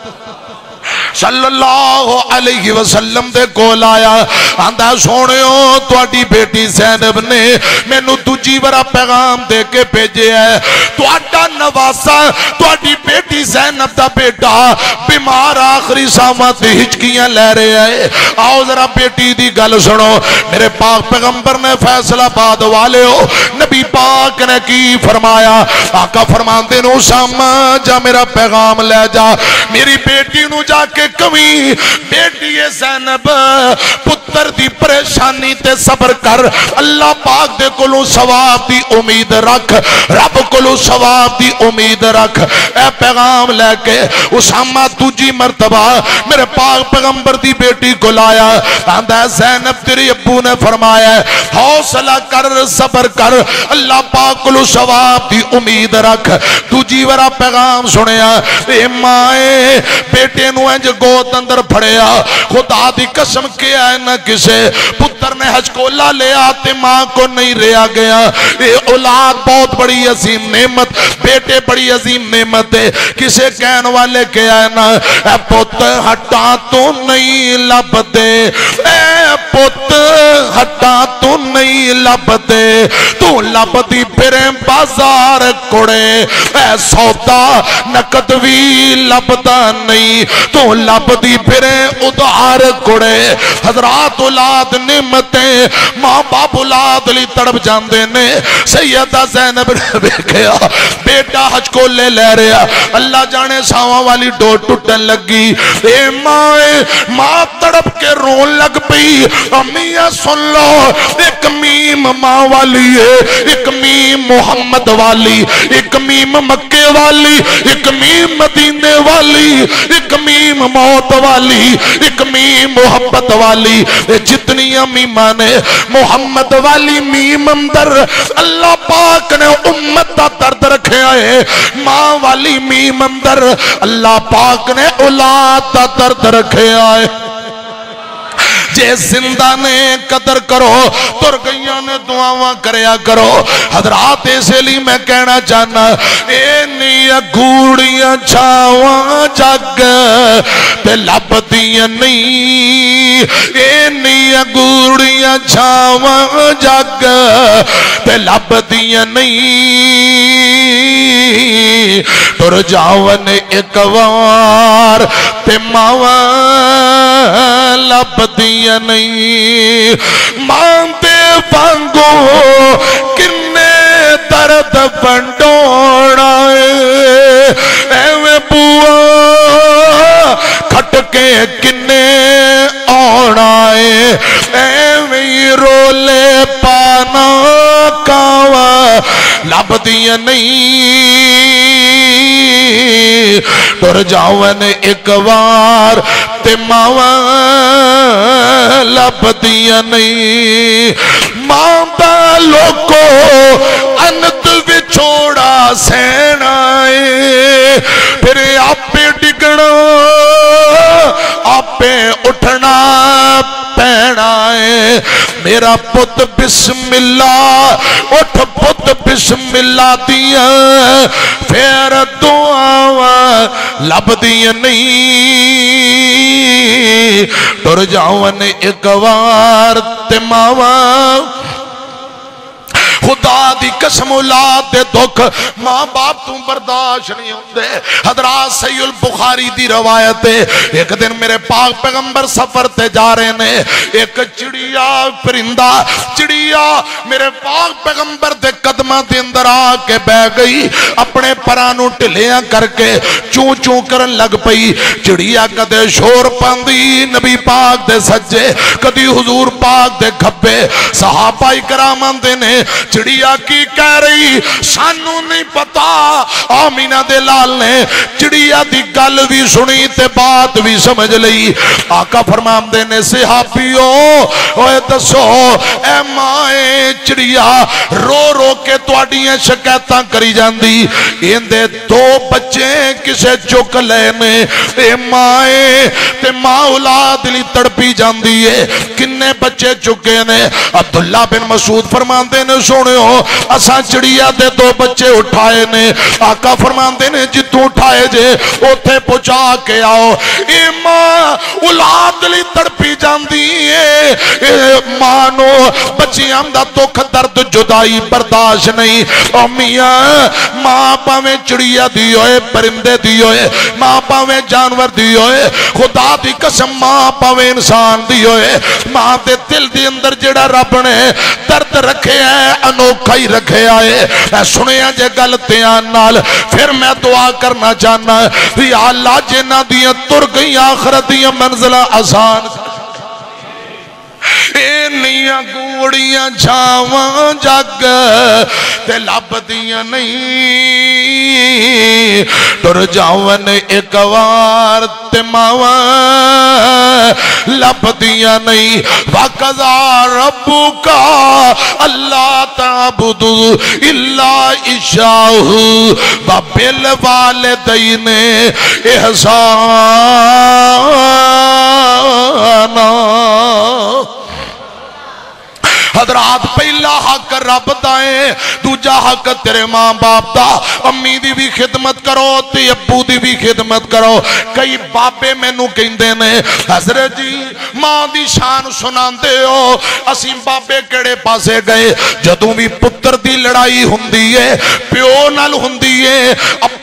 صلی اللہ علیہ وسلم دے کول آیا آندہ سونے ہو تو اڈی بیٹی زینب نے میں نو دوجی ورہ پیغام دے کے بھیجے ہے تو اڈا نواسا تو اڈی بیٹی زینب دا بیٹا بیمار آخری سامت ہچکیاں لے رہے ہیں آؤ ذرا بیٹی دی گل سنو میرے پاک پیغمبر نے فیصلہ باد والے ہو نبی پاک نے کی فرمایا آقا فرماندے نو اسامہ جا میرا پیغام لے جا میری بیٹی نو جا کے کمی بیٹی زینب پتر دی پریشانی تے صبر کر اللہ پاک دے کلو ثواب دی امید رکھ رب کلو ثواب دی امید رکھ اے پیغام لے کے اسامہ دوجی مرتبہ میرے پاک پیغمبر دی بیٹی کو لایا آندہ زینب تیری ابو نے فرمایا حوصلہ کر صبر کر اللہ پاک کلو ثواب دی امید رکھ دوجی ورہ پیغام سنیا اے مائے بیٹے نو انج گود اندر پھڑیا خدا دی قسم کیا ہے نہ کسے پتر نے ہچکولا لے آتے ماں کو نہیں رہا گیا یہ اولاد بہت بڑی عظیم نعمت بیٹے بڑی عظیم نعمت ہے کسے کہن والے کیا ہے نا اے پت ہٹا تو نہیں لب دے اے پت ہٹا تو نہیں لب دے تو لب دی پھریں بازار کڑے اے سودا نقد بھی لبدا نہیں تو لب دی پھریں ادھار کڑے حضرات اولاد نعمتیں ماں باپ اولاد لی تڑپ جاندے نے سیدہ زینب نے بیکھیا بیٹا حج کو لے رہا اللہ جانے ساواں والی ڈور ٹوٹن لگی اے ماں تڑپ کے رون لگ پئی امیاں سن لو ایک می میم ماں والی ہے، ایک میم محمد والی، ایک میم مکے والی، ایک میم مدینے والی، ایک میم موت والی، ایک میم محبت والی۔ جتنی میماں نے محمد والی میم اندر اللہ پاک نے امت دا درد رکھیا ہے، ماں والی میم اندر اللہ پاک نے اولاد دا درد رکھیا ہے۔ جے زندہ نے قدر کرو، تر گئیاں نے دعاواں کریا کرو۔ حضرات اس لیے میں کہنا چاہنا، اینیاں گوڑیاں چھاواں جگ تے لبدیاں نہیں، اینیاں گوڑیاں چھاواں جگ تے لبدیاں نہیں، تر جاون ایک وار تے ماواں لبدیاں نہیں۔ ماں دے وانگو کنے درد ونڈونا ہے، ایویں بوا کھٹ کے کنے آنا ہے، ایویں رولے پانا کاوا لبدیاں نہیں، تر جاون ایک وار تے ماواں لبدیاں نہیں۔ ماں دا لوکو انت وچھوڑا سینا ہے، پھر آپے ڈگنا آپے اٹھنا پینا ہے۔ میرا پت بسم اللہ اٹھ، پت بسم اللہ دیا پھر دعاواں لبدیاں نہیں، تر جاون ایک وار تے ماواں۔ خدا دی قسم اولاد دے دکھ ماں باپ تو برداشت نہیں ہوندے۔ حضرات صحیح البخاری دی روایت ہے، ایک دن میرے پاک پیغمبر سفر تے جا رہے نے، ایک چڑیا پرندہ چڑیا میرے پاک پیغمبر دے قدمہ دے اندر آ کے بہ گئی، اپنے پرانوں ٹلیاں کر کے چوں چوں کرن لگ پئی۔ چڑیا کدے شور پاندی نبی پاک دے سجے، کدی حضور پاک دے کھبے۔ صحابہ کرام آندے نے چڑیا کی کہہ رہی سانو نہیں پتا۔ آمینہ دے لال نے چڑیا دی گل بھی سنی تے بات بھی سمجھ لئی۔ آقا فرماندے نے صحابیو اوے دسو اے مائے چڑیا رو رو کے تواڈیاں شکایتاں کری جاندی، ایندے دو بچے کسے چک لے نے، اے مائے تے ماں اولاد لی تڑپی جاندی ہے، کنے بچے چکے نے؟ عبداللہ بن مسعود فرماندے نے سنو اساں چڑیا دے دو بچے اٹھائے نے۔ آقا فرماندے نے جتوں اٹھائے جے اوتھے پہنچا کے آؤ۔ اے ماں اولاد لی تڑپی جاندی ہے، اے ماں نو بچیاں دا دکھ درد جدائی برداشت نہیں۔ او میاں ماں پاویں چڑیا دی ہوئے پرندے دی ہوئے، ماں پاویں جانور دی ہوئے، خدا دی قسم ماں پاویں انسان دی ہوئے، ماں دے دل دی اندر جڑا رب نے درد رکھے ہے انوکھا ہی رکھے آئے۔ سنیا جے گلتیاں نال پھر میں دعا کرنا چاہنا یا اللہ جنہ دیاں تر گئی آخرت دیاں منزلہ آسان، اینیاں گوڑیاں چھاواں جگ تے لبدیاں نہیں، تر جاون ایک وار تے ماواں لبدیاں نہیں۔ وَقَضَىٰ رَبُّكَ أَلَّا تَعْبُدُوا إِلَّا إِيَّاهُ وَبِالْوَالِدَيْنِ إِحْسَانًا۔ حضرات پہلا حق رب دا ہے، دوجا حق تیرے ماں باپ دا۔ امی دی بھی خدمت کرو تے ابو دی بھی خدمت کرو۔ کئی بابے مینوں کہندے نے حضرت جی ماں دی شان سناندے ہو، اسی بابے کیڑے پاسے گئے؟ جدوں بھی پتر دی لڑائی ہوندی ہے پیو نال ہوندی ہے،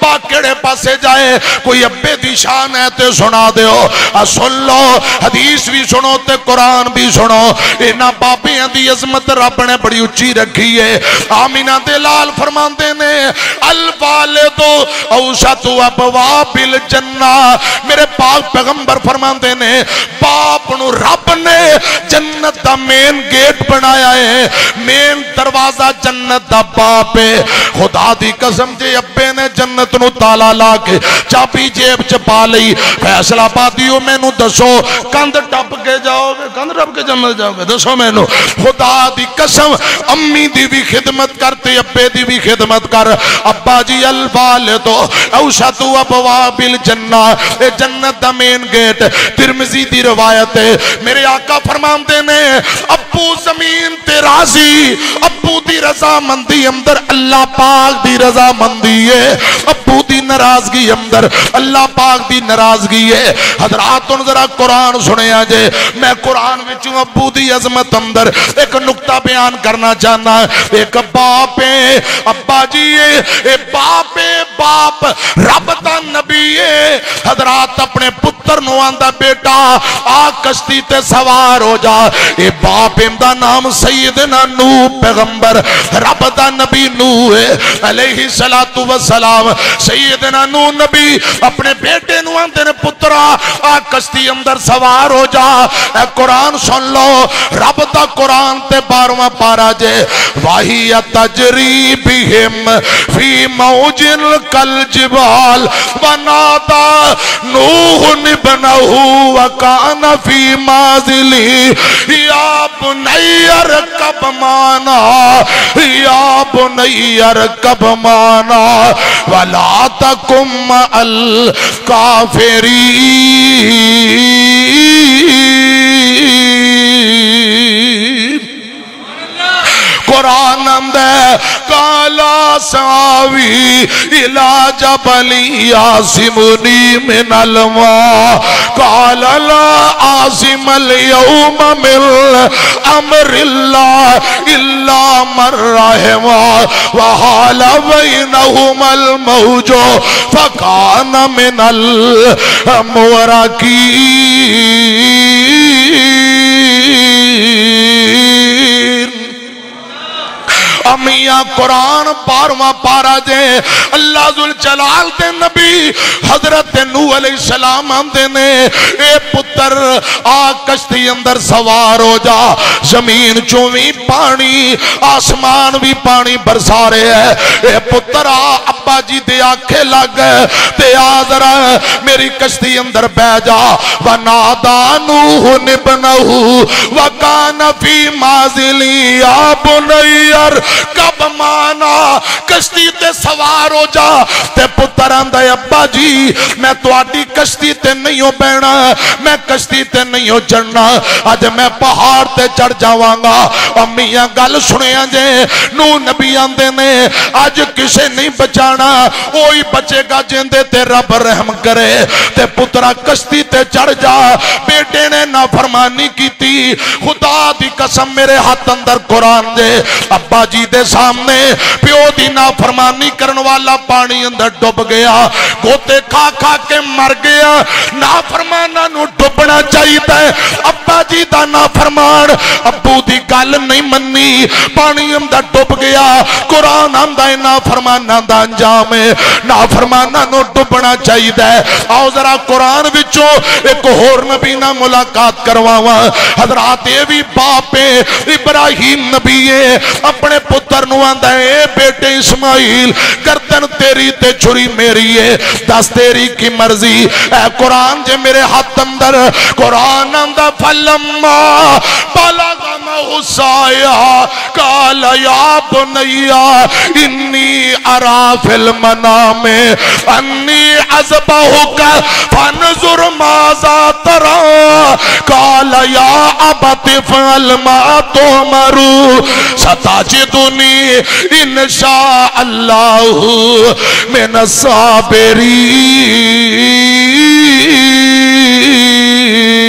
ابا کیڑے پاسے جائے کوئی ابے دی شان ہے تے سنا دیو سن لو حدیث بھی سنو تے قرآن بھی سنو اینا بابیاں دی عظمت رب نے بڑی اچھی رکھی ہے آمینہ دلال فرماندے نے الوالد اوسط ابواب الجنہ میرے پاک پیغمبر فرماندے نے باپ نو رب نے جنت دا مین گیٹ بنایا ہے مین دروازہ جنت دا باپ ہے خدا دی قسم جے ابے نے جنت نو تالا لا کے چاپی جیب چپا لئی فیصلہ آبادیوں میں نو دسو کند ٹپ کے جاؤ گے کند ٹپ کے جنت جاؤ گے دسو میں نو خدا دی قسم امی دی بھی خدمت کرتے ابے دی بھی خدمت کر ابا جی الوالد اوسط ابواب الجنہ اے جنت دا مین گیٹ ترمذی دی روایت ہے میرے آقا فرماندے نے ابو زمین تے راضی ابو دی رضا مندی اندر اللہ پاک دی رضا مندی ہے ابو دی ناراضگی اندر اللہ پاک دی ناراضگی ہے حضرات ذرا قرآن سنے آجے میں قرآن وچوں ابو دی عظمت اندر ایک نکتہ بیان کرنا چاہنا ایک باپ ہے ابا جی اے باپ باپ رب دا نبی ہے حضرات اپنے پتر نو آندا بیٹا آ کشتی تے سوار ہو جا اے باپ دا نام سیدنا نوح پیغمبر رب دا نبی نوح ہے علیہ السلام سیدنا نوح نبی اپنے بیٹے نو آندے نے پترا آ کشتی اندر سوار ہو جا اے قرآن سن لو رب دا قرآن تے 12واں پارا جے واہی تجری بہم فی موج کالجبال ونادا نوح ابنہ وکان فی مازلی یا بنی ارکب مانا یا بنی ارکب مانا ولا تکم مع الکافرین قرآن اندر کالا ساوی الى جبل یاسمنی من الماء قال لا عاصم اليوم من امر اللہ الا من رحم وحال بینہم الموج فکان من المغرقین امیاں قرآن 12واں پارا جے اللہ ذوالجلال دے نبی حضرت نوح علیہ السلام آندے نے اے پتر آ کشتی اندر سوار ہو جا زمین چویں پانی آسمان بھی پانی برسا رہے ہے اے پتر آ ابا جی دے آنکھیں لگ تے آ ذرا میری کشتی اندر بہ جا ونادا نوح ابنہ وکان فی مازلی یا بنیر کب مانا کشتی تے سوار ہو جا تے پتر آندہ ابا جی میں تواڈی کشتی تے نہیں ہو بینا میں کشتی تے نہیں ہو چڑھنا آج میں پہاڑ تے چڑھ جاواں گا امیاں گل سنے آجے نو نبی آندے نے آج کسے نہیں بچانا وہی بچے گا جندے تے رب رحم کرے تے پترہ کشتی تے چڑھ جا بیٹے نے نافرمانی کی تھی خدا دی قسم میرے ہاتھ اندر قرآن دے ابا جی دے سامنے پیو دی نافرمانی کرن والا پانی اندر ڈوب گیا گوتے کھا کھا کے مر گیا نافرمانا نو ڈوبنا چاہیے ابا جی دا نافرمان ابو دی گل نہیں منی پانی اندر ڈوب گیا قرآن اندر نافرمانا دا انجام ہے نافرمانا نو ڈوبنا چاہیے آؤ ذرا قرآن وچوں ایک اور نبی نہ ملاقات کرواواں حضرات یہ بھی باپ ابراہیم نبی ہے اپنے پتر نو آندا اے بیٹے اسماعیل گردن تیری تے چھری میری ہے دس تیری کی مرضی اے قرآن جے میرے ہاتھ اندر قرآن آندا فلما بلغ معه السعی قال یا بنی انی ارى فی المنام انی اذبحک فانظر ماذا ترى قال یا ابت افعل ما تؤمر ستجدنی انشاء اللہ من الصابرین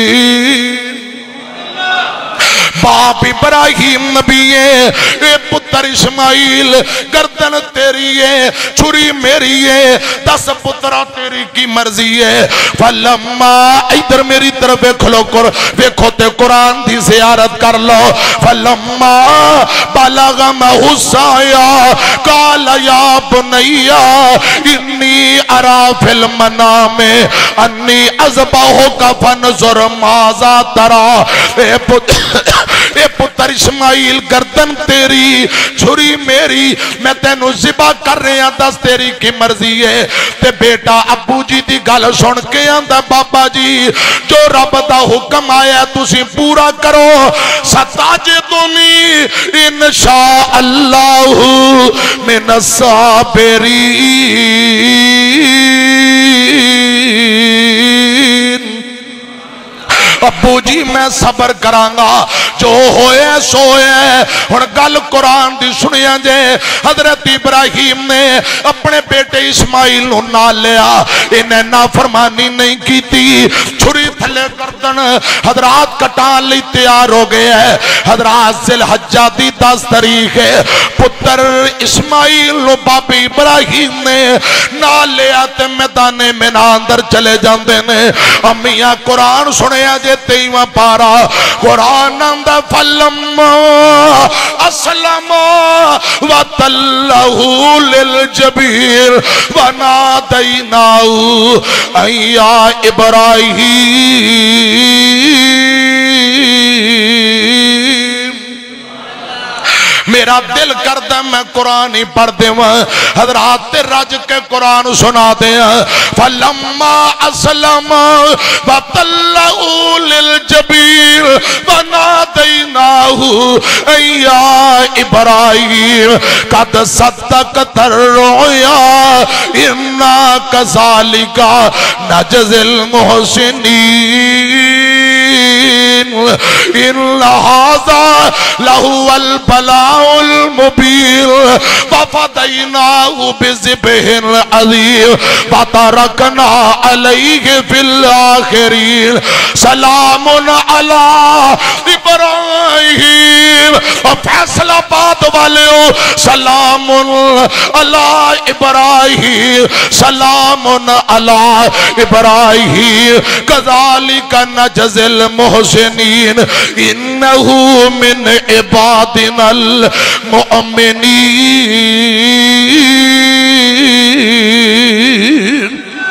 باپ ابراہیم نبی ہے اے پتر پتر اسماعیل گردن تیری ہے چھری میری ہے دس پترہ تیری کی مرضی ہے فلما ادھر میری طرف کھلو کر ویکھو تے قرآن دی زیارت کر لو فلما بلغ معه السعی قال یا بنی انی ارا فی المنام انی اذبحک فانظر ماذا تری اے پتر اسماعیل گردن تیری چھری میری میں تینو ذبح کر رہے ہیں دس تیری کی مرضی ہے تے بیٹا ابو جی دی گل سن کے آندا بابا جی جو رب دا حکم آیا تسی پورا کرو ستاجدنی انشاء اللہ من الصابرین ابو جی میں صبر کرانگا جو ہوئے سوئے ہن گل قرآن دی سنیا جے حضرت ابراہیم نے اپنے بیٹے اسماعیل نو نہ لیا انہیں نافرمانی نہیں کی تھی چھری تھلے گردن حضرات کٹان لی تیار ہو گئے ہیں حضرات ذی الحجہ دی 10 تاریخ ہے پتر اسماعیل نو باپ ابراہیم نے نہ لیا تے میدان مینا اندر چلے جاندے نے امیاں قرآن سنیا جے تیمہ پارا قرآن اندر فلما اسلم وتلہ للجبیر ونادیناہو ایا ابراہیم میرا دل کردہ میں قرآن ہی پڑھ دے حضرات رج کے قرآن سنا دے فلما اسلم وتلہ للجبیر ونادیناہو ایا ابراہیم قد صدقت الرؤیا انا کذالک نجزی المحسنین ان ھذا لہو البلاء المبین وفدیناہ بذبح عظیم وترکنا علیہ فی الآخرین سلام علی ابراہیم فیصلہ باد والیو سلام علی ابراہیم سلام علی ابراہیم کذالک نجزی المحسنین انہو من عبادنا المؤمنین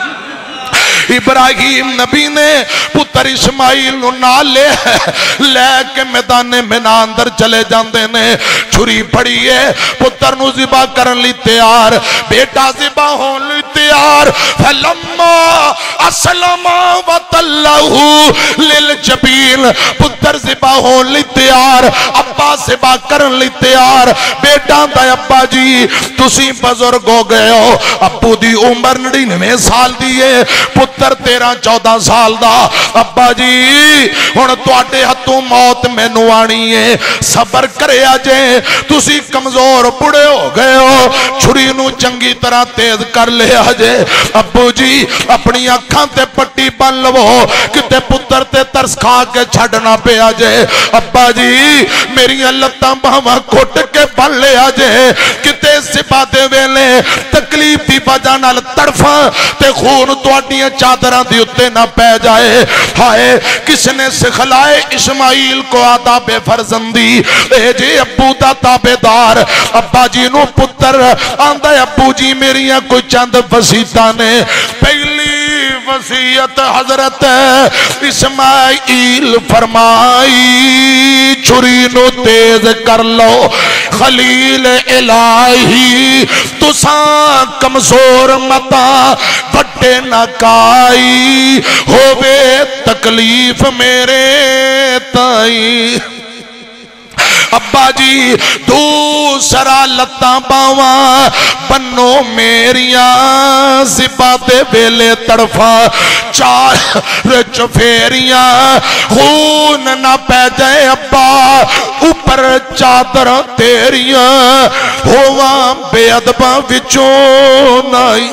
ابراہیم نبی نے پتر اسماعیل نو نہ لے کے میدان مینا اندر چلے جاندے نے چھری پڑی ہے پتر نو ذبح کرن لی تیار بیٹا ذبح ہون لی تیار فلما اسلم وتلہ للجبین پتر ذبح ہون لی تیار ابا ذبح کرن لی تیار بیٹا دا ابا جی تسی بزرگ ہو گئے ہو ابو دی عمر 99 سال دی ہے پتر 13-14 سال دا ابا جی ہن تواڈے ہتھوں موت مینوں آنی ہے صبر کرے اجے تسی کمزور بڑے ہو گئے ہو چھری نو چنگی طرح تیز کر لے اجے ابو جی اپنی اکھاں تے پٹی بن لو کتے پتر تے ترس کھا کے چھڈنا پے اجے ابا جی میری لتاں باواں کھٹ کے بن لے اجے کتے سبا دے ویلے تکلیف دی وجہ نال تڑفاں تے خون تواڈیاں چادراں دی اتے نہ پہ جائے ہائے کس نے سکھلائے اسماعیل کو آداب فرزندی اے جے ابو دا تابدار ابا جی نو پتر آندہ ابو جی میریاں کوئی چند وسیعتاں نے پہلی وسیعت حضرت اسماعیل فرمائی چھری نو تیز کر لو خلیل الہی تساں کمزور متا بٹے نہ کائی ہووے تکلیف میرے تائی ابا جی دوسرا لتاں باواں بنو میریاں ذبح دے ویلے تڑفا چار چفیریاں خون نہ پہ جائے ابا اوپر چادر تیریاں ہواں بے ادباں وچوں نائی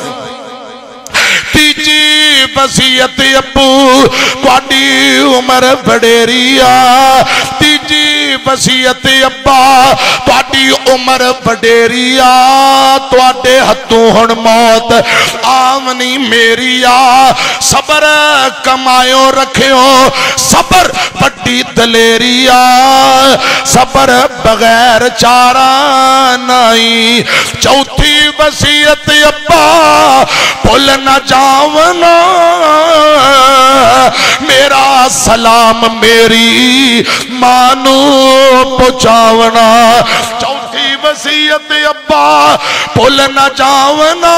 تیجی وسیعت ابو تواڈی عمر وڈیریا تیجی वसीयत अब्बा तुहाडी उमर वडेरी आ तुहाडे हत्थों हुण मौत आमनी मेरी आ सबर कमायो रखियो सबर वड्डी दलेरी आ सबर बगैर चारा नहीं। चौथी वसीयत अब्बा भुल न जावना मेरा सलाम मेरी मानू पहुंचावना। चौथी वसीयत अब्बा भुल न जावना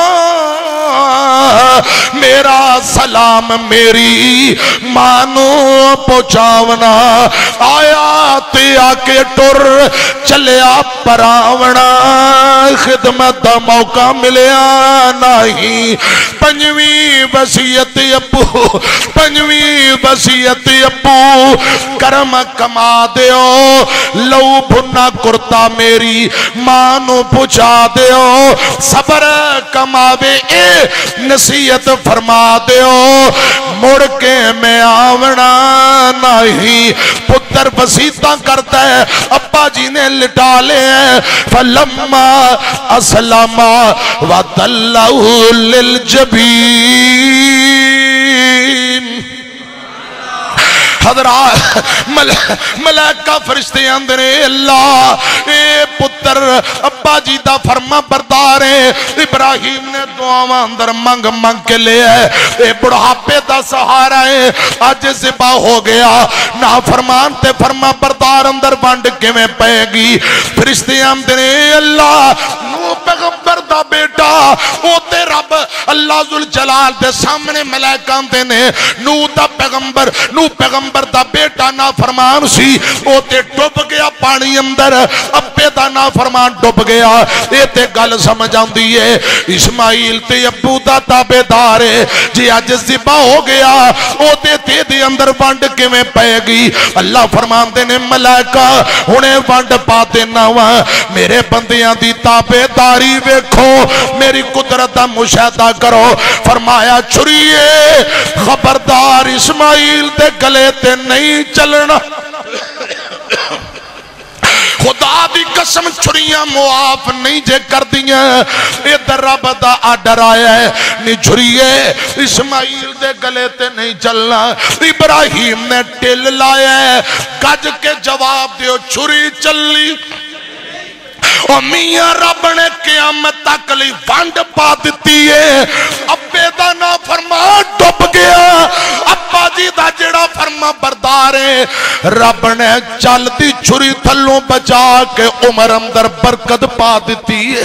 मेरा सलाम मेरी मानू पहुंचावना। आया ते आके टुर चलिया परावना खिदमत दा मौका मिलिया नहीं। पंजवी वसीयत अब्बू पंजवी वसीयत अब्बू करम कमा दियो लऊ भुना कुर्ता मेरी मां नू पुछा दियो सबर कमावे ए नसीहत फरमा दियो मुड़ के मैं आवना नहीं। पुत्र वसीयतां करता है अब्बा जी ने लिटा ले फलम्मा असलमा व तल्लहु लिल जबीन। हज़रात मलाइका फरिश्ते आंदे ने अल्लाह ए पुत्र अब्बा जी दा फरमा बरदार है। इब्राहिम ने दुआवां अंदर मंग मंग के लिया ए बुढ़ापे दा सहारा है अज ज़िबा हो गया ना फरमान ते फरमा बरदार अंदर वंड किवें पैगी। फरिश्ते आंदे ने अल्लाह नूह पैगंबर दा बेटा ओ ते रब अल्लाह जुल जलाल दे सामने मलाइका आंदे ने नूह दा पैगंबर नूह पैगंबर दा बेटा ना फरमान सी ओ ते डुब गया पानी अंदर अब्बे दा ना फरमान डुब गया। ये ते गल समझ आंदी है इस्माइल ते अब्बू दा ताबेदार है जे अज ज़िबा हो गया ओ ते दे अंदर वंड किवें पैगी। अल्लाह फरमांदे ने मलाइका हुणे वंड पा देना वा मेरे बंदियां दी ताबेदारी वेखो मेरी कुदरत दा मुशाहदा करो। फरमाया छुरीए खबरदार इस्माइल दे गले ते नहीं चलना खुदा दी कसम छुरियां मुआफ नहीं जे कर दिया। इधर रब दा आर्डर आया है नी छुरिए इस्माइल दे गले ते नहीं चलना। इब्राहिम ने टिल लाया गज के जवाब दियो छुरी चली ओ मियां रब ने क़यामत तक लई वंड पा दिती है। अब्बे दा ना फरमान डुब गया अब्बा जी दा जेड़ा फरमा बरदार है रब ने चलती छुरी थल्लों बचा के उमर अंदर बरकत पा दिती है।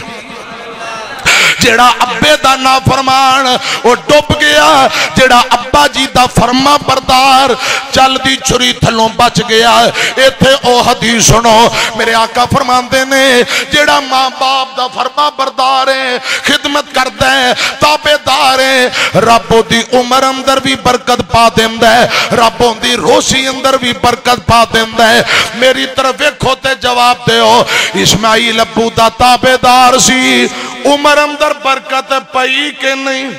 जेड़ा अब्बे दा ना फरमान वो डुब गया जेड़ा अब्बा जी दा फरमा बरदार चलदी छुरी थलों बच गया। इथे ओ हदीस सुनो मेरे आका फरमांदे ने जेड़ा मां बाप दा फरमा बरदार है खिदमत करदा है ताबेदार है रब दी उमर अंदर भी बरकत पा देंदा है रब दी रोशी अंदर भी बरकत पा देंदा है। मेरी तरफ देखो ते जवाब दियो इस्माइल अब्बू दा ताबेदार सी उमर अंदर बरकत पई के नहीं।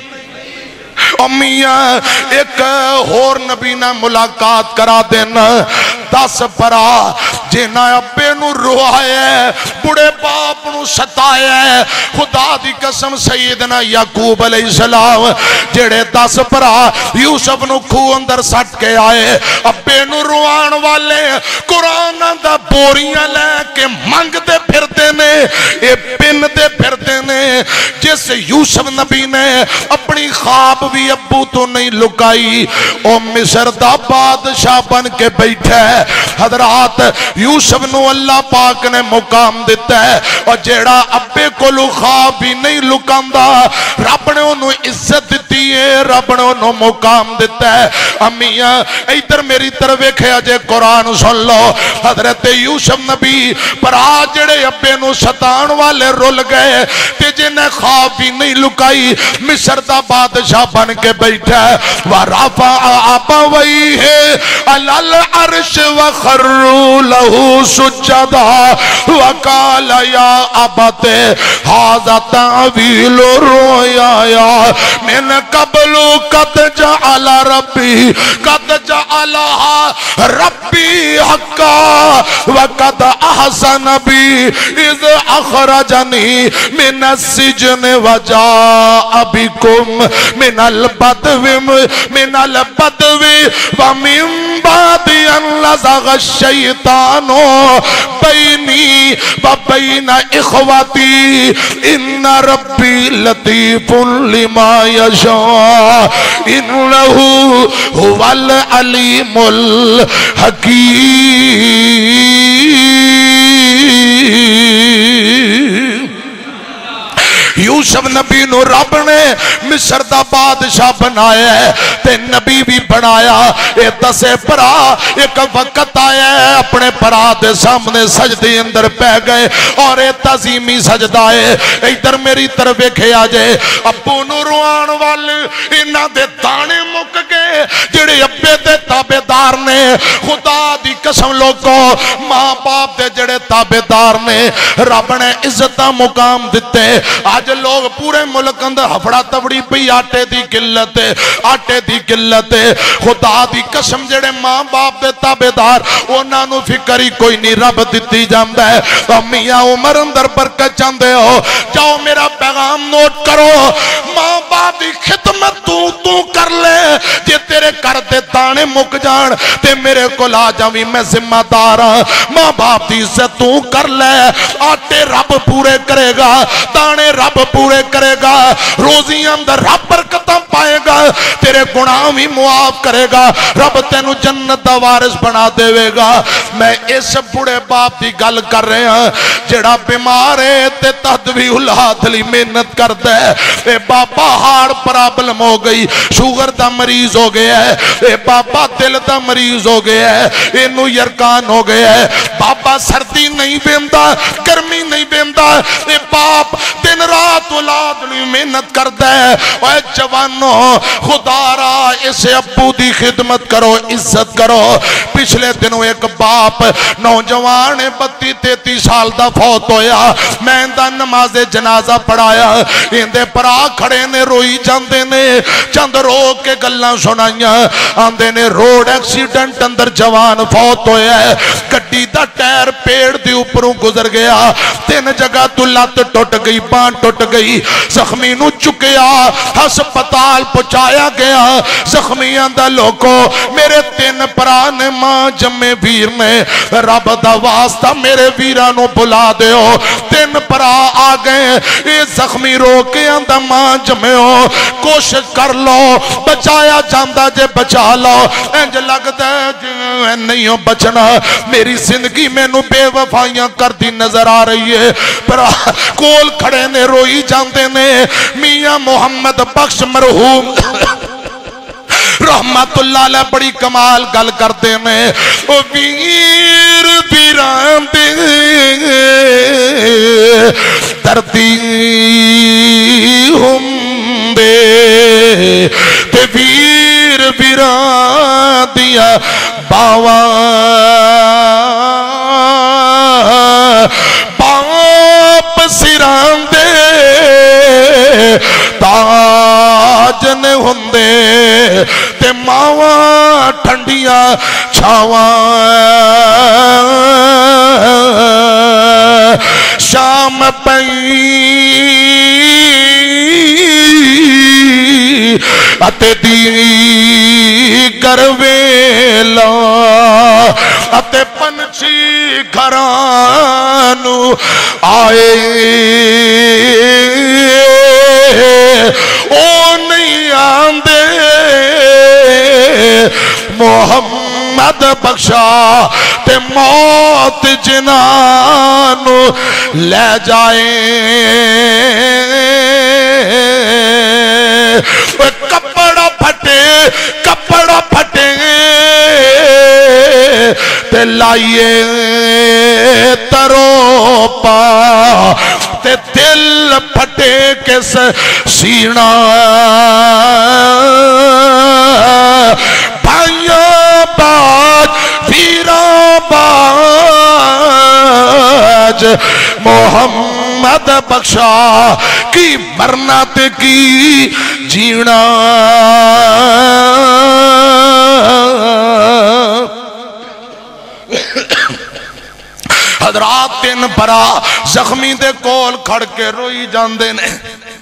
मियां एक होर नबी ना मुलाकात करा देना 10 भरा जिन्ना अब्बे नू रोआया बुढ़े बाप नू सताया खुदा दी कसम सैयदना याकूब अलैहिस्सलाम जेड़े 10 भरा यूसुफ नू खूह अंदर सट के आए अब्बे नू रोआण वाले कुरान दा बोरियां लेके मंगते फिरते ने ये पिनते फिरते ने। जिस यूसुफ नबी ने अपनी ख्वाब भी अब्बू तो नहीं लुकाई ओ मिस्र दा बादशाह बन के बैठा है। हजरात यूसुफ नू अल्लाह पाक ने मुकाम दिता है और जेड़ा अब्बे कोलू ख्वाब भी नहीं लुकांदा रब ने उन्होंने इज्जत दी है रब ने उन्होंने मुकाम दिता है। अम्मियां इधर मेरी तरफ वेखे जे कुरान सुन लो हजरत यूसुफ नबी भरा जेड़े अब्बे नू सताण वाले रुल गए ते जिन्हें آپ بھی نہیں لکائی مصر دا بادشاہ بن کے بیٹھا ہے ورفع ابویہ علی العرش وخروا له سجدا وقال یا ابت ھذا تعویل رؤیا من قبل قد جعل ربی حقا وقد احسن بی اذ اخرجنی من السجن وجاء بكم من البدو ومن بعد ان لزغ الشیطان بینی وبین اخوتی ان ربی لطیف لما یشاء انه هو العلیم الحکیم یوسف نبی نو رب نے مصر دا بادشاہ بنایا ہے تے نبی بھی بنایا اے دسے برا ایک وقت آیا ہے اپنے برا دے سامنے سجدے اندر پہ گئے اور اے تعظیمی سجدہ ہے ادھر میری طرف ایکھے آجے ابو نوروان والے انہاں دے دانے مک گئے جڑے ابے دے تابدار نے خدا دی قسم لوگوں ماں باپ دے جڑے تابدار نے رب نے عزت مقام دیتے آج لوگ پورے ملک اندر ہفڑا تفڑی پئی آٹے دی قلت خدا دی قسم جڑے ماں باپ دے تابعدار انہاں نو فکر ہی کوئی نہیں رب دتی جاندا ہے میاں عمر اندر برکت چاہندے ہو جاؤ میرا پیغام نوٹ کرو ماں باپ دی خدمت تو کر لے جے تیرے کر دے دانے مک جان تے میرے کو لا جاویں میں ذمہ دار ہاں ماں باپ دی عزت تو کر لے آٹے رب پورے کرے گا دانے رب پورے کرے گا روزیاں اندر رب برکتاں پائے گا تیرے گناہ بھی معاف کرے گا رب تینو جنت دا وارث بنا دے گا میں اس بڑے باپ دی گل کر رہے ہیں جڑا بیمار ہے تے تدوی اولاد لی محنت کرتا ہے اے بابا ہارٹ پرابلم ہو گئی شوگر دا مریض ہو گیا ہے اے بابا دل دا مریض ہو گیا ہے اینو یرکان ہو گیا ہے بابا سردی نہیں بیندہ گرمی نہیں بیندہ اے باپ دن رات اولاد لی محنت کرتا ہے اے جوانوں خدا را اسے ابو دی خدمت کرو عزت کرو پچھلے دنوں ایک باپ نوجوان 32-33 سال دا فوت ہویا میں دا نماز جنازہ پڑھایا اندے پرا کھڑے نے روئی جاندے نے چند رو کے گلاں سنائیاں آندے نے روڈ ایکسیڈنٹ اندر جوان فوت ہویا ہے گڈی دا ٹائر پیڑ دی اوپروں گزر گیا 3 جگہ تو لات ٹوٹ گئی بان ٹوٹ گئی زخمی نو چکیا ہسپتال پہنچایا گیا زخمیاں دا لوگو میرے 3 پران ماں جمے ویر نے رب دا واسطہ میرے ویرانو بلا دے ہو 3 پرا آ گئے یہ زخمی رو کے اندہ ماں جمے ہو کوشش کر لو بچایا جاندہ جے بچا لو انج لگتا ہے نہیں ہو بچنا میری زندگی میں نو بے وفائیاں کر دی نظر آ رہی ہے پر کول کھڑے نے روئی جاندے نے میاں محمد بخش مرحوم رحمت اللہ علیہ بڑی کمال گل کرتے ہیں او ویر ویران دے دردی ہم دے تے ویر ویران دیا باوا باپ سران دے تاج نے ہوندے تے ماواں ٹھنڈیاں چھاواں شام پئی اتے دی کرویلا اتے پنچھی گھرانو آئے او نہیں آندے محمد بخشا تے موت جنانو لے جائیں کپڑا پھٹے تے لائیے تروپا تے دل پھٹے کس سینہ بھائیوں باج پیروں باج محمد بخشا کی مرنا تے کی جینا حضرات دن بھرا زخمی دے کول کھڑ کے روئی جاندے نے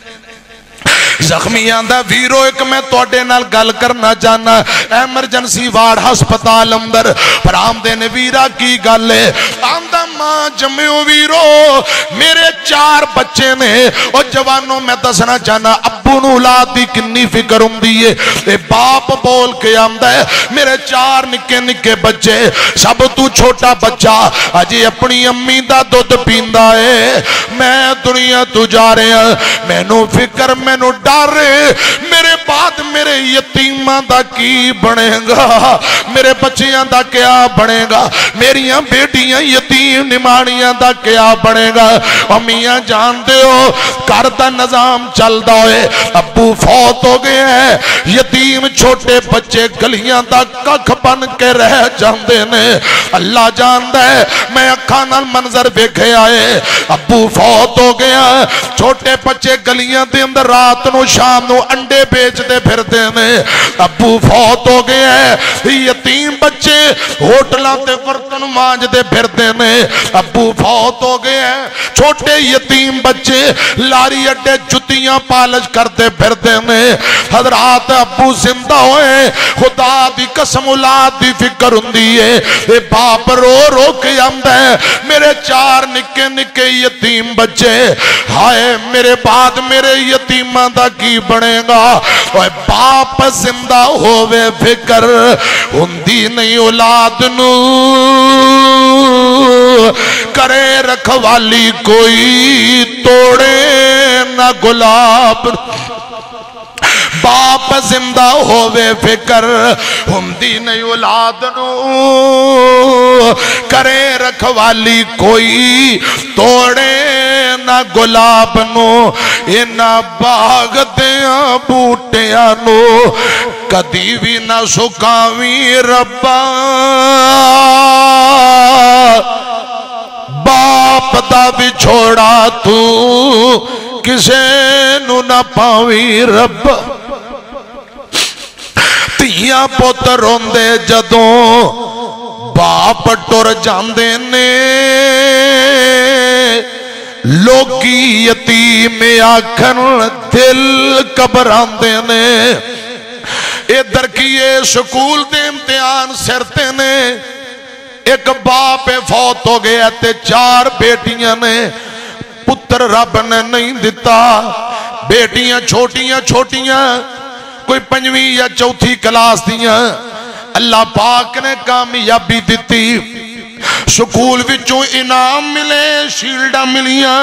زخمی آندہ ویرو ایک میں توڑے نال گل کرنا جانا ایمرجنسی وارڈ ہسپتال اندر پر آمدے نے ویرا کی گل ہے آندہ ماں جمعیوں ویرو میرے 4 بچے نے اور جوانوں میں دسنا جانا ابو نو اولاد دی کنی فکر ہوں دیئے اے باپ بول کے آمدہ ہے میرے 4 نکے نکے بچے سب تو چھوٹا بچہ آجی اپنی امی دا دودھ پیندہ ہے میں دنیا تو جا رہے ہیں میں نو فکر میں نو ڈار میرے بعد میرے یتیماں دا کی بنے گا میرے بچیاں دا کیا بنے گا میریاں بیٹیاں یتیم نمانیاں دا کیا بنے گا امیاں جان دے ہو گھر دا نظام چل دا ہے ابو فوت ہو گئے ہیں یتیم چھوٹے بچے گلیاں دا ککھ بن کے رہ جاندے نے اللہ جان دے میں اکھانا منظر بیکھے آئے ابو فوت ہو گیا چھوٹے بچے گلیاں دے اندر رات نو شام نو انڈے بیچ دے پھر دے نے ابو فوت ہو گیا ہے یتیم بچے ہوٹلاں تے برتن مانج دے پھر دے نے ابو فوت ہو گیا ہے چھوٹے یتیم بچے لاری اڈے جتیاں پالش کر دے پھر دے نے حضرات ابو زندہ ہوئے خدا دی قسم اولاد دی فکر ہوندی ہے اے باپ رو رو کے آمدہ ہے میرے 4 نکے نکے یتیم بچے ہائے میرے بعد میرے یتیماں دا کی بنے گا اوہ باپ زندہ ہوئے فکر ہوندی نہیں اولاد نو کرے رکھوالی کوئی توڑے نہ گلاب باپ زندہ ہوئے فکر ہوندی نہیں اولاد نو کرے رکھوالی کوئی توڑے نہ گلاب نو اینا باغ دیاں بوٹیاں نو کدی بھی نہ سکاویں ربا باپ دا بھی چھوڑا تو کسے نو نہ پاویں رب تیاں پوتر ہوندے جدوں باپ ٹر جاندے نے لوگی یتیم آکھن دل گھبراندے نے ادھر کیے سکول دے امتحان سرتے نے ایک باپ فوت ہو گیا تے 4 بیٹیاں نے پتر رب نے نہیں دیتا بیٹیاں چھوٹیاں چھوٹیاں کوئی 5ویں یا 4تھی کلاس دیاں اللہ پاک نے کامیابی دیتی سکول وچوں انعام ملے شیلڈا ملیاں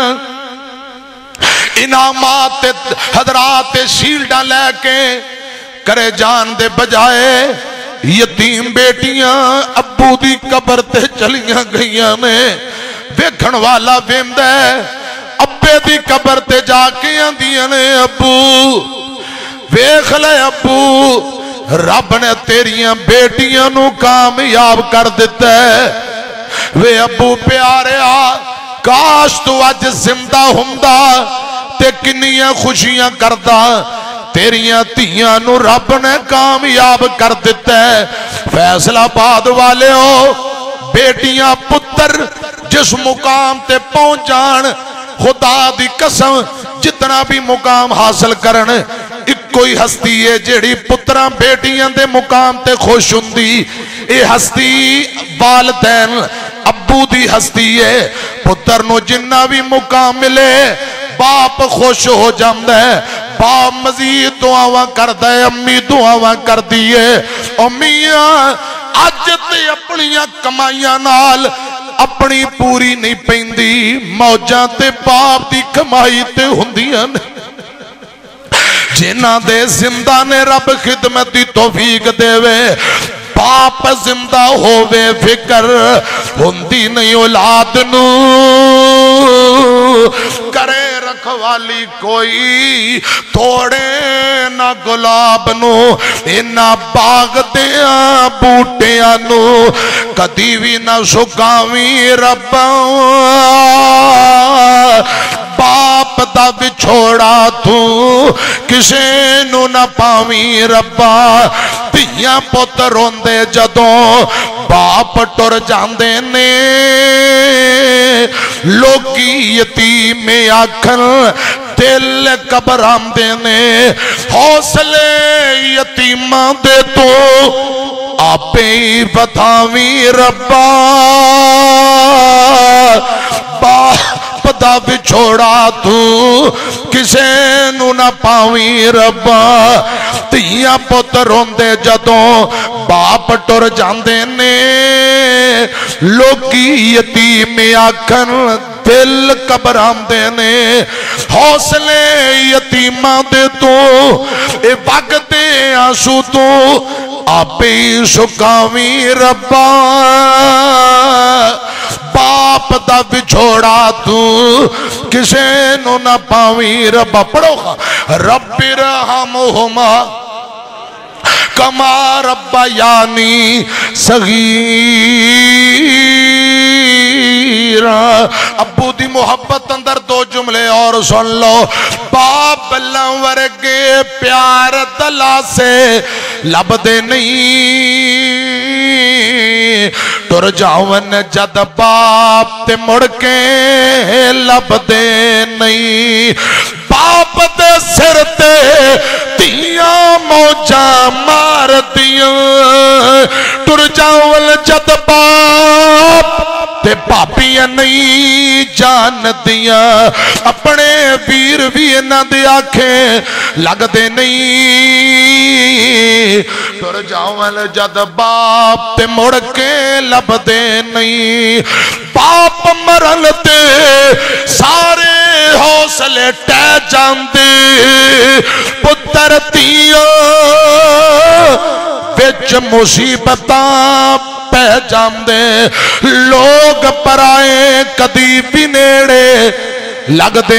انعامات حضرات شیلڈا لے کے کرے جان دے بجائے یتیم بیٹیاں ابو دی قبر تے چلیاں گئیاں نے ویکھن والا ویندہ ابے دی قبر تے جا کے آندیاں نے ابو ویکھ لے ابو رب نے تیریاں بیٹیاں نو کامیاب کر دیتا ہے وے ابو پیارے کاش تو اج زندہ ہوندا تے کنیاں خوشیاں کردا تیریاں تیاں نو رب نے کامیاب کر دیتا ہے فیصلہ آباد والے ہو بیٹیاں پتر جس مقام تے پہنچ جان خدا دی قسم جتنا بھی مقام حاصل کرن ایک کوئی ہستی ہے جیڑی پتراں بیٹیاں دے مقام تے خوش ہوندی اے ہستی والدین ابو دی ہستی ہے پتر نو جنہ بھی مقام ملے باپ خوش ہو جاندہ ہے باپ مزید دعاواں کر دے امی دعاواں کر دیئے امیاں آج تے اپنیاں کمائیاں نال اپنی پوری نہیں پیندی موجاں تے باپ دی کمائی تے ہوندیاں جنہ دے زندہ نے رب خدمتی توفیق دے وے باپ زندہ ہووے فکر ہوندی نہیں اولاد نو کرے رکھوالی کوئی توڑے نہ گلاب نو اینا باغ دیاں بوٹیاں نو کدی بھی نہ سکاویں ربا باپ دا بچھوڑا تو کسے نو نہ پاویں ربا تیاں پت روندے جدوں باپ ٹر جاندے نے لوگی یتیم آکھن دل قبرام دینے حوصلے یتیماں دے تو آپے ہی بتاویں ربا باپ دا بچھوڑا تو کسے نو نہ پاویں ربا تیاں پت روندے جدوں باپ ٹر جاندے نے لوگی یتیم آکھن دل قبرام دینے حوصلے یتیماں دے تو اے وقتے آنسو تو آپے سکاویں ربا باپ دا بچھوڑا تو کسے نو نہ پاویں ربا پڑھو رب ارحمہما کما ربیانی صغیرا ابو دی محبت اندر دو جملے اور سن لو باپ بلّاں ورگے پیار دلا سے لب دے نہیں ٹر جاون جد باپ تے مڑ کے لب دے نہیں باپ دے سر تے تیاں موجاں مار دیاں ٹر جاون جد باپ تے پاپیاں نہیں جان دیاں اپنے ویر بھی نہ دے آنکھیں لگ دے نہیں ٹر جاون جد باپ تے مڑ کے لب دے نہیں باپ مرن تے سارے حوصلے ٹہ جاندے پتر تیاں وچ مصیبتاں پہ جاندے لوگ پرائے کدی بھی نیڑے لگ دے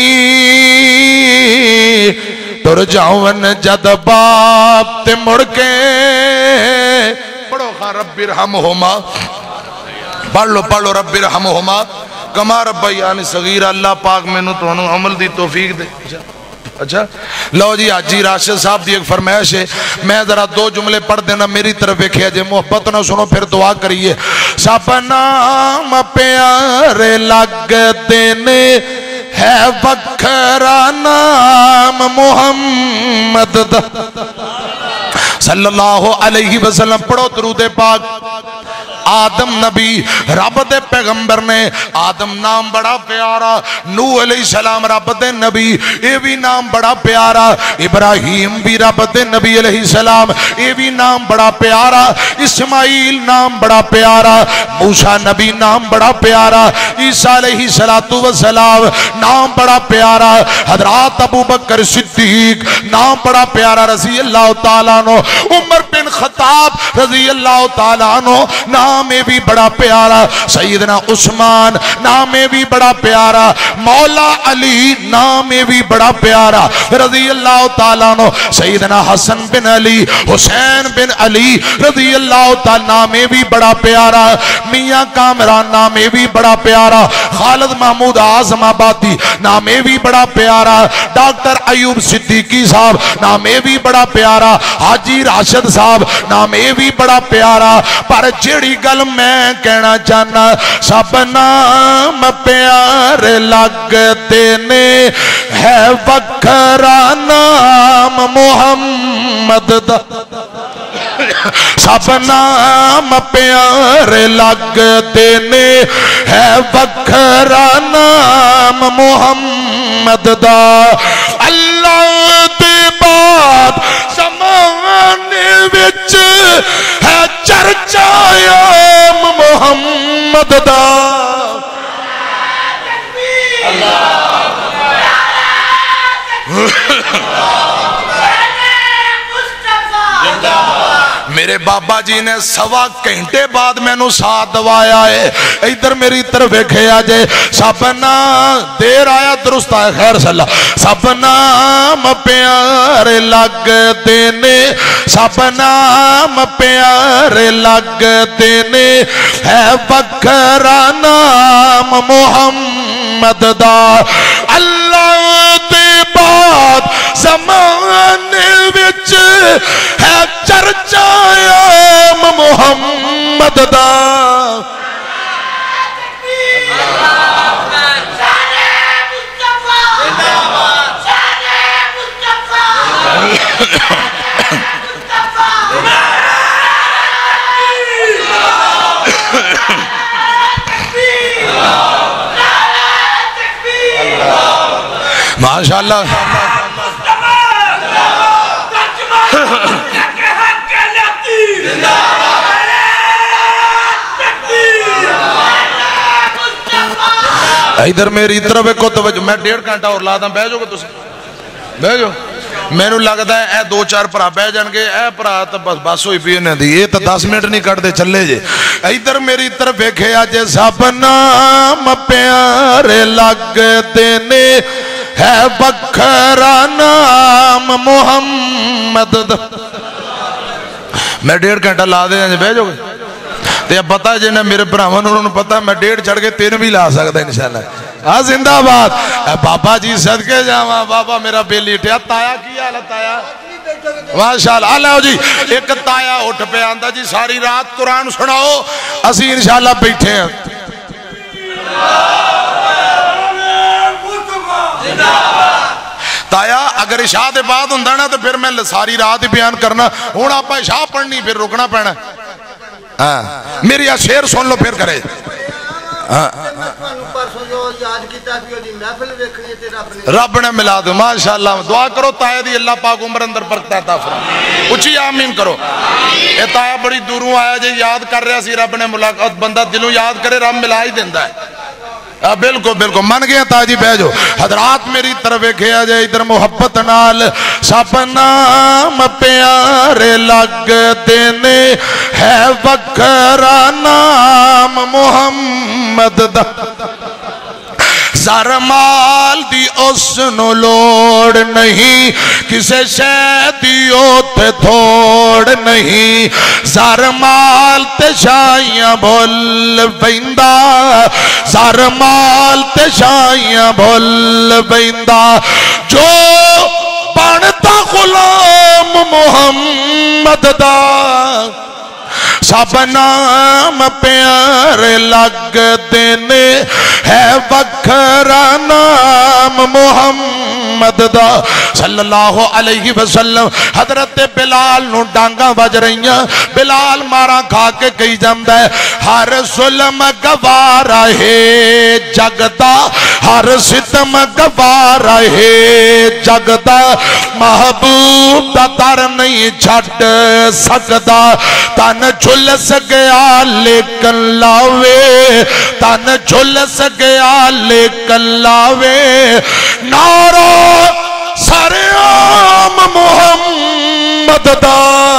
نہیں ٹر جاون جد باپ تے مڑ کے پڑھو خواہ رب ارحمہما پڑھ لو رب ارحمہما کما ربیانی صغیرا اللہ پاک میں نو تو انہوں عمل دی توفیق دے اچھا لو جی حاجی راشد صاحب دی ایک فرمائش ہے میں ذرا دو جملے پڑھ دینا میری طرف ایک جے محبت نہ سنو پھر دعا کریے سب نام پیارے لگ دینے ہے وکھرا نام محمد دا صلی اللہ علیہ وسلم پڑھو درود پاک آدم نبی رب دے پیغمبر نے آدم نام بڑا پیارا نوح علیہ السلام رب دے نبی اے بھی نام بڑا پیارا ابراہیم بھی رب دے نبی علیہ السلام اے بھی نام بڑا پیارا اسماعیل نام بڑا پیارا موسیٰ نبی نام بڑا پیارا عیسیٰ علیہ السلام نام بڑا پیارا حضرات ابو بکر صدیق نام بڑا پیارا رضی اللہ تعالیٰ عنہ عمر بن خطاب رضی اللہ تعالیٰ عنہ نام میں بھی بڑا پیارا سیدنا عثمان نام میں بھی بڑا پیارا مولا علی نام میں بھی بڑا پیارا رضی اللہ تعالیٰ عنہ سیدنا حسن بن علی حسین بن علی رضی اللہ تعالیٰ نام میں بھی بڑا پیارا میاں کامران نام میں بھی بڑا پیارا خالد محمود اعظم آبادی نام میں بھی بڑا پیارا ڈاکٹر ایوب صدیقی صاحب نام میں بھی بڑا پیارا حاجی راشد صاحب نام میں بھی بڑا پیارا پر جڑی گل میں کہنا چاہنا سب نام پیارے لگ دینے ہے وکھرا نام محمد دا سب نام پیارے لگ دینے ہے وکھرا نام محمد دا اللہ دی بات زمانے وچ ہے چرچا محمد دا میرے بابا جی نے 1.25 گھنٹے بعد مینوں ساتھ دوایا ہے. ادھر میری طرف ویکھیا جے سب نام دیر آیا درست آیا خیر صلی اللہ سب نام پیارے لگتے نے سب نام پیارے لگتے نے ہے وکھرا نام محمد دا اللہ دے بعد زمانے وچ ہے چرچا محمد دا ماشاءاللہ ادھر میری طرف کو توجہ میں 1.5 گھنٹہ اور لا داں بہ جاؤ گے تسی بہ جاؤ مینوں لگدا ہے اے 2-4 بھرا بہ جان گے اے بھرا تے بس ہوئی پی انہاں دی یہ تے 10 منٹ نہیں کڈدے چلے جے ادھر میری طرف ویکھیا جے سب نام پیارے لگدے نے ہے وکھرا نام محمد دا میں 1.5 گھنٹہ لا دے بہ جاؤ گے تے پتہ جے نے میرے بھراواں نوں انہاں نوں پتہ میں 1.5 چڑھ کے 3 بھی لا سکدا انشاءاللہ ہاں زندہ باد بابا جی صدقے جاواں بابا میرا بیلی اٹھیا تایا کی حال ہے تایا ماشاءاللہ آلو جی ایک تایا اٹھ پہ آندا جی ساری رات قرآن سناؤ اسی انشاءاللہ بیٹھے ہیں تایا اگر عشاء دے بعد ہوندا نا تو پھر میں ساری رات ہی بیان کرنا ہن آپا عشاء پڑھنی پھر رکنا پینا ہاں میری شعر سن لو پھر کرے رب نے ملا دو ماشاءاللہ دعا کرو تایا دی اللہ پاک عمر اندر برکت عطا فرمائے اچھی آمین کرو اے تایا بڑی دوروں آیا جے یاد کر رہا سی رب نے ملاقات بندہ دلوں یاد کرے رب ملا ہی دیندہ ہے بالکل بالکل من گیا تاجی بیجو حضرات میری طرف کھیا جائے ادھر محبت نال سب نام پیارے لگتے نے ہے وکھرا نام محمد دا زر مال دی اس نو لوڑ نہیں کسے شے دیو تے تھوڑ نہیں زر مال تے شائیاں بھول بیندہ زر مال تے شائیاں بھول بیندہ جو بنتا غلام محمد دا سب نام پیارے لگتے نے ہے وکھرا نام محمد دا صلی اللہ علیہ وسلم حضرت بلال نو ڈانگا بج رہیاں بلال مارا کھا کے کئی جاندہ ہے ہر ظلم گوارا ہے جگدا ہر ستم گوارا ہے جگدا محبوب دا در نہیں چھٹ سکدا تن جھلس گیا لیکن لاوے تن جھلس گیا لیکن لاوے نعرہ سرعام محمد دا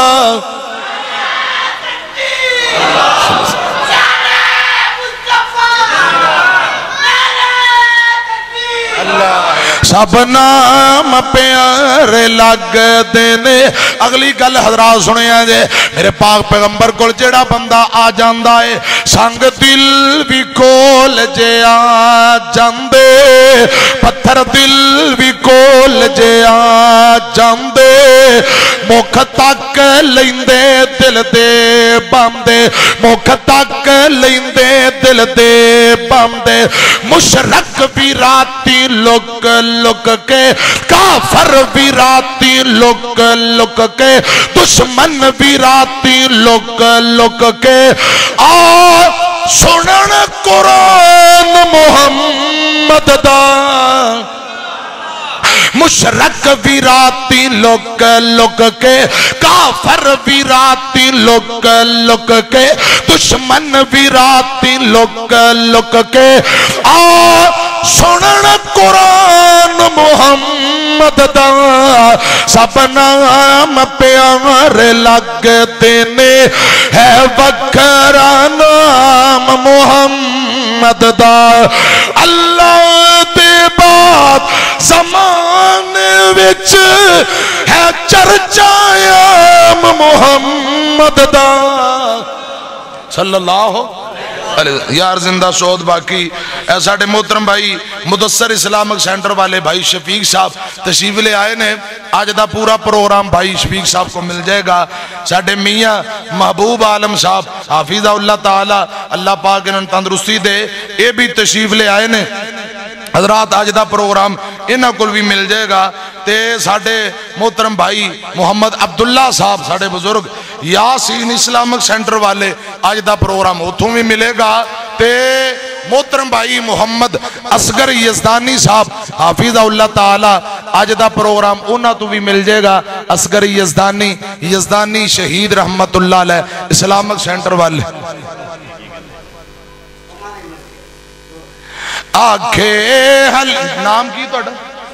سب نام پیارے لگتے نے اگلی گل حضرات سنے ہیں جے میرے پاک پیغمبر کول جیڑا بندہ آ جاندہ ہے سنگ دل بھی کول جے آ جاندے پتھر دل بھی کول جے آ جاندے مکھ تک لیندے دل دے باندے مکھ تک لیندے دل دے باندے مشرق بھی راتی لک لک کے کافر بھی راتی لک لک کے دشمن بھی راتی لک لک کے آ سنن قرآن محمد دا مشرق بھی راتی لک لک کے کافر بھی راتی لک لک کے دشمن بھی راتی لک لک کے آ سنن قرآن محمد محمد دا سب نام پیارے لگتے نے ہے وکھرا نام محمد دا اللہ دے بعد زمانے وچ ہے چرچا محمد دا صلی اللہ یار زندہ شہد باقی اے ساڑھے محترم بھائی مدثر اسلامک سینٹر والے بھائی شفیق صاحب تشریف لے آئے نے آج دا پورا پروگرام بھائی شفیق صاحب کو مل جائے گا ساڑھے میاں محبوب عالم صاحب حافظہ اللہ تعالی اللہ پاک انہوں تندرستی دے اے بھی تشریف لے آئے نے حضرات آج دا پروگرام انہاں کل بھی مل جائے گا تے ساڑھے محترم بھائی محمد عبداللہ صاحب ساڑھے بزرگ یاسین اسلامک سینٹر والے آج دا پروگرام اتھوں بھی ملے گا تے محترم بھائی محمد اصغر یزدانی صاحب حافظہ اللہ تعالی آج دا پروگرام انہاں تو بھی مل جائے گا اصغر یزدانی شہید رحمت اللہ علیہ اسلامک سینٹر والے آنکھے حل نام کی تو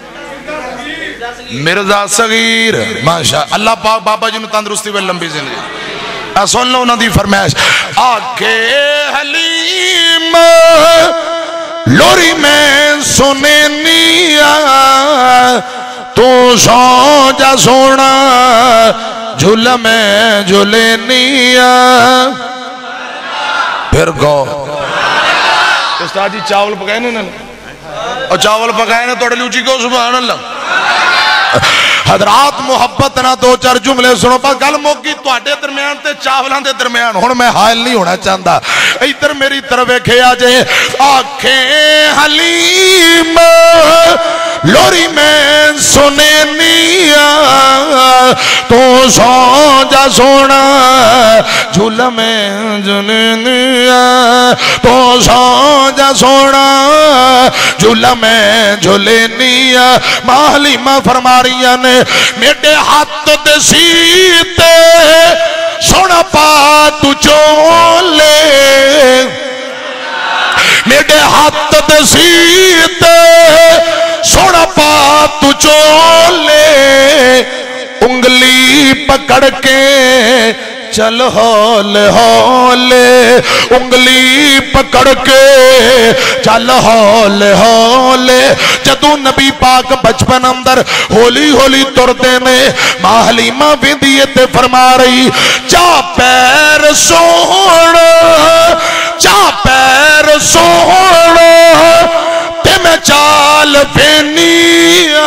مرزا صغیر ماشاء اللہ پاک بابا جنہوں تندرستی و لمبی زندگی سن لو انہوں دی فرمائش آنکھے حلیم لوری میں سنے نیا تو سو جا سونا جھول میں جھولے نیا پھر گو استاد جی چاول پکائے نے اور چاول پکائے نے توڑے لوچی کو سبحان اللہ حضرات محبت نہ دو چار جملے سنو پا گل موکی تو آٹے درمیان تے چاولان دے درمیان ہون میں حائل نہیں ہونا چاہتا ایتر میری طرف ایکھے آجے آنکھیں حلیم لوری میں سنے نیا تو سو جا سونا جھول میں جھولے نیا تو سو جا سونا جھول میں جھولے نیا ماہلیمہ فرما رہی نے میرے ہاتھ دے سیتے سونا پا تو چولے میرے ہاتھ دے سیتے سونا پا تو چولے انگلی پکڑ کے چل ہولے ہولے انگلی پکڑ کے چل ہولے ہولے جدو نبی پاک بچپن اندر ہولی ہولی تردے نے ماں حلیمہ ویندیے فرما رہی چا پیر سونا چا پیر سونا تے میں چال پینیا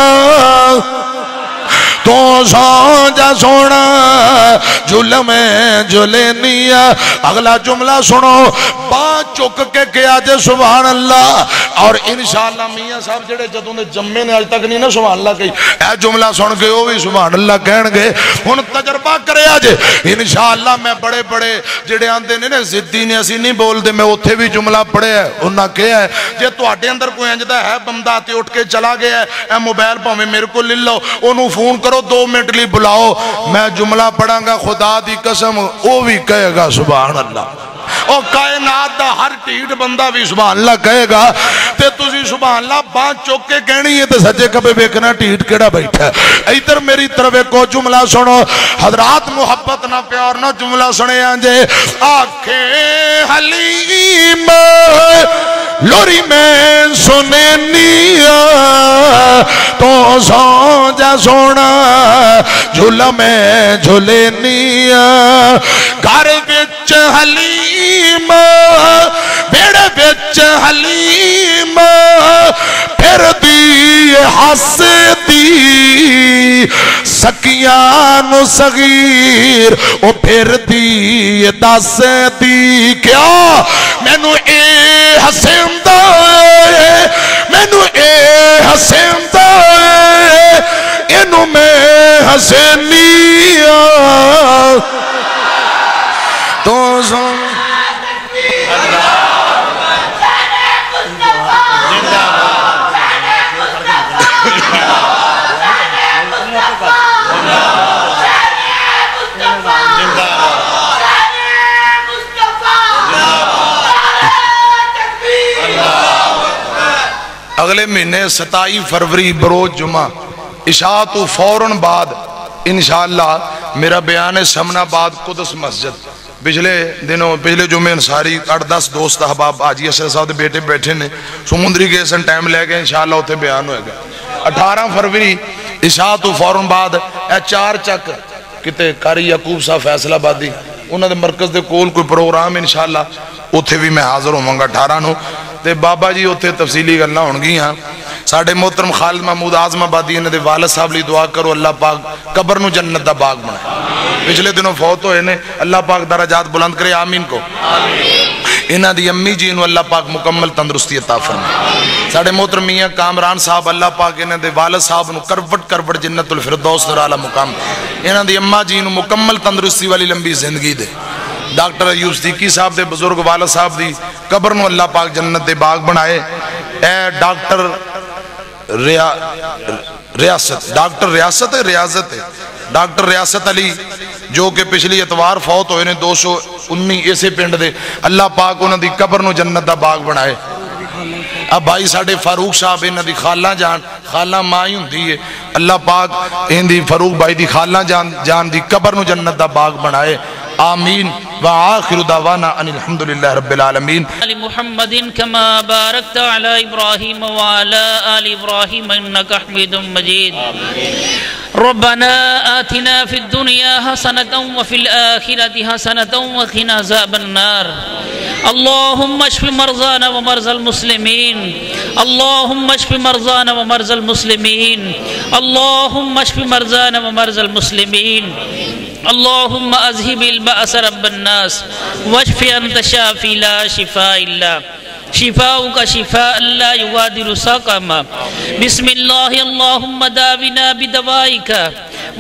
تو سو جا سونا جھول میں جھولے نیا اگلا جملہ سنو بات چک کے کیا جے سبحان اللہ اور انشاءاللہ میاں صاحب جڑے جدوں نے جمعے نے آج تک نہیں نا سبحان اللہ کہی اے جملہ سن کے وہ بھی سبحان اللہ کہن گے ہن تجربہ کرے آجے انشاءاللہ میں بڑے بڑے جڑے آندے نے زدی نے اسی نہیں بول دے میں اتھے بھی جملہ پڑھے ہے انہاں کہا ہے جے تو آٹے اندر کوئی انجدہ ہے بندہ تے اٹھ کے چلا گیا ہے اے موبائل پاویں میرے کو لے لو انہوں فون کرو 2 منٹ لی بلاؤ میں جملہ پڑھاں گا خدا دی قسم وہ بھی کہے گا سبحان اللہ اور کائنات دا ہر ٹیٹ بندہ بھی سبحان اللہ کہے گا تے تُسی سبحان اللہ بات چوک کے کہنی ہے تے سجے کبھے بیکنا ٹیٹ کیڑا بیٹھا ہے ایتر میری طرف ایک جملہ سنو حضرات محبت نہ پیار نہ جملہ سنے آنجے آنکھیں حلیم لوری میں سنے نیا تو سو جا سونا جھول میں جھولے نیا گھر وچ حلیم بیڑے وچ حلیم پھر دی ہس دی سکیان صغیر او پھر دی دس دی کیا مینو اے حسین دائے مینو اے حسین دائے انو میں حسینیا تو سن اگلے مہینے 27 فروری بروز جمعہ عشاء تو فوراً بعد انشاءاللہ میرا بیان ہے سمن آباد قدس مسجد پچھلے جمعے انصاری 8-10 دوست احباب حاجی اشرف صاحب دے بیٹے بیٹھے نے سمندری کے سن ٹائم لے گئے انشاءاللہ اتنے بیان ہوئے گا 18 فروری عشاء تو فوراً بعد اے 4 چک کتے قاری یعقوب صاحب فیصلہ آبادی انہوں دے مرکز دے کول کوئی پروگرام انشاءاللہ اتھے بھی میں حاضر ہوں گا 18 نو تے بابا جی اتھے تفصیلی گلنا ہونگی ہاں ساڑھے محترم خالد محمود اعظم آبادی انہوں دے والد صاحب لی دعا کرو اللہ پاک قبر نو جنت دا باغ بنائے پچھلے دنوں فوت ہوئے نے اللہ پاک درجات بلند کرے آمین کو انہاں دی امی جی انہوں اللہ پاک مکمل تندرستی عطا فرمائے ساڑھے محترم میاں کامران صاحب اللہ پاک انہاں دے والد صاحب انہوں کروٹ جنت الفردوس در اعلیٰ مقام انہاں دی اماں جی انہوں مکمل تندرستی والی لمبی زندگی دے ڈاکٹر ایوب صدیقی صاحب دے بزرگ والد صاحب دی قبر نو اللہ پاک جنت دے باغ بنائے اے ڈاکٹر ریاست علی جو کہ پچھلی اتوار فوت ہوئے نے 219 اسے پنڈ دے اللہ پاک انہوں دی قبر نو جنت دا باغ بنائے اب بھائی ساڑھے فاروق صاحب انہوں دی خالہ خالہ مائی ہوں دی ہے اللہ پاک ان دی فاروق بھائی دی خالہ جان دی قبر نو جنت دا باغ بنائے آمین وآخر دعوانا ان الحمدللہ رب العالمین آل محمد كما باركت على إبراهيم وعلى آل إبراهيم إنك حميد مجيد ربنا آتنا في الدنيا حسنة وفي الآخرة حسنة وقنا عذاب النار اللهم اشف مرضانا ومرضى المسلمين اللهم اشف مرضانا ومرضى المسلمين اللهم اشف مرضانا ومرضى المسلمين اللهم اذهب البأس رب الناس واشف انت شافي لا شفاء الا شفاؤك شفاء لا يغادر سقما بسم الله اللهم داونا بدوائك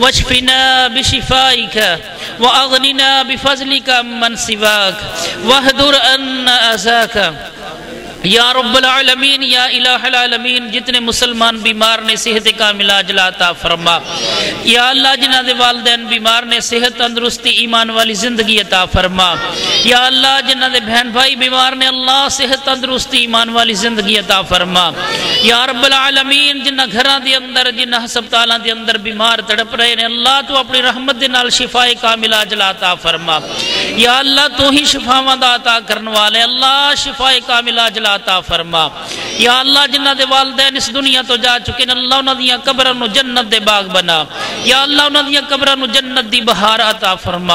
واشفنا بشفائك واغننا بفضلك من سواك واهدر عنا اذاك یا رب العالمین یا الہ العالمین جتنے مسلمان بیمار نے صحت کاملہ عاجلہ عطا فرما یا اللہ جنہ دے والدین بیمار نے صحت تندرستی ایمان والی زندگی عطا فرما یا اللہ جنہ دے بہن بھائی بیمار نے اللہ صحت تندرستی ایمان والی زندگی عطا فرما یا رب العالمین جنہ گھران دے اندر جنہ ہسپتالاں دے اندر بیمار تڑپ رہے نے اللہ تو اپنی رحمت دے نال شفا کاملہ عاجلہ عطا فرما یا اللہ تو ہی شفاواں دا عطا کرنے والے اللہ شفا کاملہ عاجلہ عطا فرما یا اللہ جنہ دے والدین اس دنیا تو جا چکے ہیں اللہ انہاں دیاں قبراں نو جنت دے باغ بنا یا اللہ انہاں دیاں قبراں نو جنت دی بہار عطا فرما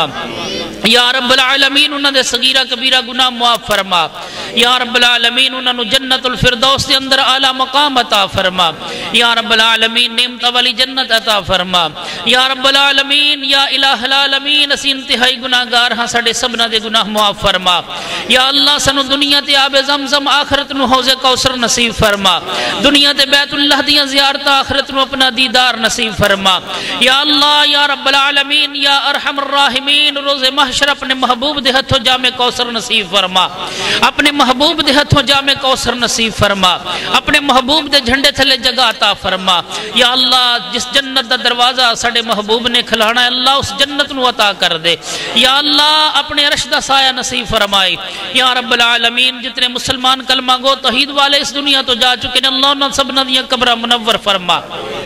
یا رب العالمین انہاں دے صغیرہ کبیرہ گناہ معاف فرما یا رب العالمین انہاں نو جنت الفردوس دے اندر اعلی مقام عطا فرما یا رب العالمین نعمت والی جنت عطا فرما یا رب العالمین یا الہ العالمین اسی انتہائی گناہگار ہاں ساڈے سبنا دے گناہ معاف فرما یا اللہ سنو دنیا تے آب زمزم آخرت نو حوض کوثر نصیب فرما دنیا تے بیت اللہ دیاں زیارت آخرت نو اپنا دیدار نصیب فرما یا اللہ یا رب العالمین یا ارحم الراحمین روز محشر اپنے محبوب دے ہتھوں جامع کوثر نصیب فرما اپنے محبوب دے ہتھوں جامع کوثر نصیب فرما اپنے محبوب دے جھنڈے تھلے جگہ عطا فرما یا اللہ جس جنت دا دروازہ ساڈے محبوب نے کھلانا ہے اللہ اس جنت نو عطا کر دے یا اللہ اپنے عرش دا سایہ نصیب فرمائے یا رب العالمین جتنے مسلمان کلمہ گو توحید والے اس دنیا تو جا چکے ہیں اللہ انہاں سبنا دیاں قبرہ منور فرما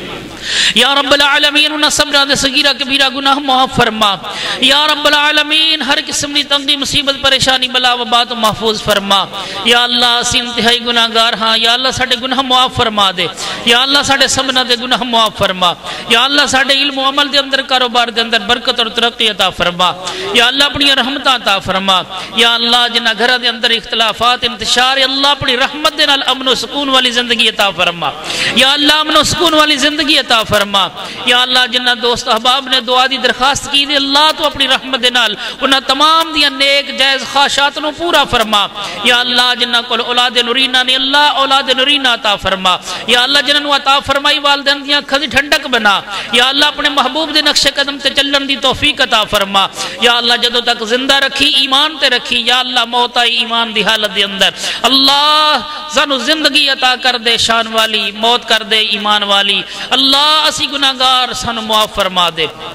یا رب العالمین انہاں سبنا دے صغیرہ کبیرہ گناہ معاف فرما یا رب العالمین ہر قسم دی تنگی مصیبت پریشانی بلا وبا تو محفوظ فرما یا اللہ اسی انتہائی گناہگار ہاں یا اللہ ساڈے گناہ معاف فرما دے یا اللہ ساڈے سبنا دے گناہ معاف فرما یا اللہ ساڈے علم و عمل دے اندر کاروبار دے اندر برکت اور ترقی عطا فرما یا اللہ اپنی رحمت عطا فرما یا اللہ جنہ گھر دے اندر اختلافات انتشار اللہ اپنی رحمت دے نال امن و سکون والی زندگی عطا فرما یا اللہ امن و سکون والی زندگی عطا فرما یا اللہ جنہ دوست احباب نے دعا دی درخواست کی دی اللہ تو اپنی رحمت دے نال انہاں تمام دیا نیک جائز خواہشات نو پورا فرما یا اللہ جنہ کل اولاد نورینہ نے اللہ اولاد نورینہ عطا فرما یا اللہ جنہ نو عطا فرمائی والدین دیا کھدی ٹھنڈک بنا یا اللہ اپنے محبوب دے نقش قدم تے چلن دی توفیق عطا فرما یا اللہ جدو تک زندہ رکھی ایمان تے رکھی یا اللہ موت آئی ایمان دی حالت دے اندر اللہ زنو زندگی عطا کر دے شان والی موت کر دے ایمان والی اللہ اسی گناہگار سانو معاف فرما دے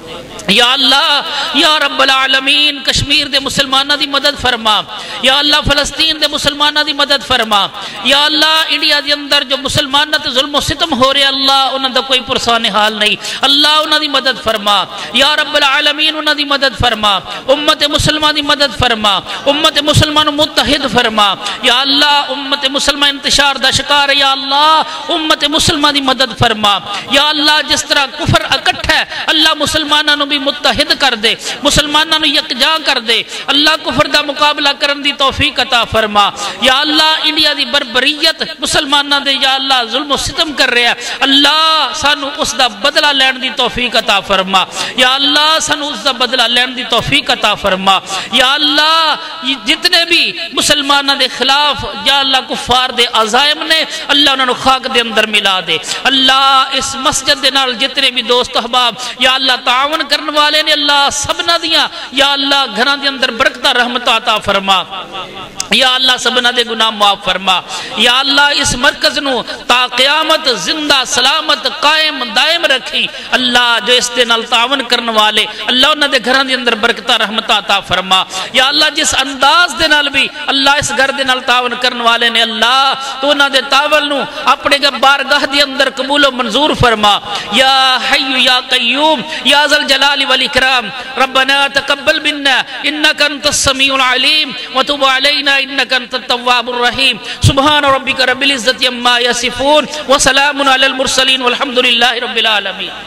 یا اللہ یا رب العالمین کشمیر دے مسلمانہ دی مدد فرما، یا اللہ فلسطین دے مسلمانہ دی مدد فرما، یا اللہ انڈیا دے اندر جو مسلمانہ تے ظلم و ستم ہو رہے اللہ انہاں دا کوئی پرسان حال نہیں، اللہ انہاں دی مدد فرما، یا رب العالمین انہاں دی مدد فرما، امت مسلمان دی مدد فرما، امت مسلمان متحد فرما، یا اللہ امت مسلمان انتشار دا شکار ہے، یا اللہ امت مسلمان دی مدد فرما، یا اللہ جس طرح کفر اکٹھ ہے اللہ مسلمانوں بھی متحد کر دے، مسلمانوں یکجا کر دے، اللہ کفر دا مقابلہ کرن دی توفیق عطا فرما، یا اللہ انڈیا دی بربریت مسلمانوں دے یا اللہ ظلم و ستم کر رہا ہے اللہ سانو اس دا بدلہ لین دی توفیق عطا فرما، یا اللہ سانو اس دا بدلہ لین دی توفیق عطا فرما، یا اللہ جتنے بھی مسلمانوں دے خلاف یا اللہ کفار دے عزائم نے اللہ انہوں نے خاک دے اندر ملا دے، اللہ اس مسجد دے نال جتنے بھی دوست احباب یا اللہ تعاون کرنے والے نے اللہ سبنا دیا یا اللہ گھران دے اندر برکتہ رحمت عطا فرما، یا اللہ سبنا دے گناہ معاف فرما، یا اللہ اس مرکز نو تا قیامت زندہ سلامت قائم دائم رکھی، اللہ جو اس دے نال تعاون کرنے والے اللہ انہوں دے گھران دے اندر برکتہ رحمت عطا فرما، یا اللہ جس انداز دے نال بھی اللہ اس گھر دے نال تعاون کرنے والے نے اللہ تو انہوں دے تعاون نو اپنے بارگاہ دے اندر قبول و منظور فرما، یا حی یا قیوم یا ذل جلال والاکرام، ربنا تقبل منا انك انت السميع العليم وتب علينا انك انت التواب الرحيم، سبحان ربك رب العزة عما يصفون وسلام على المرسلين والحمد لله رب العالمين.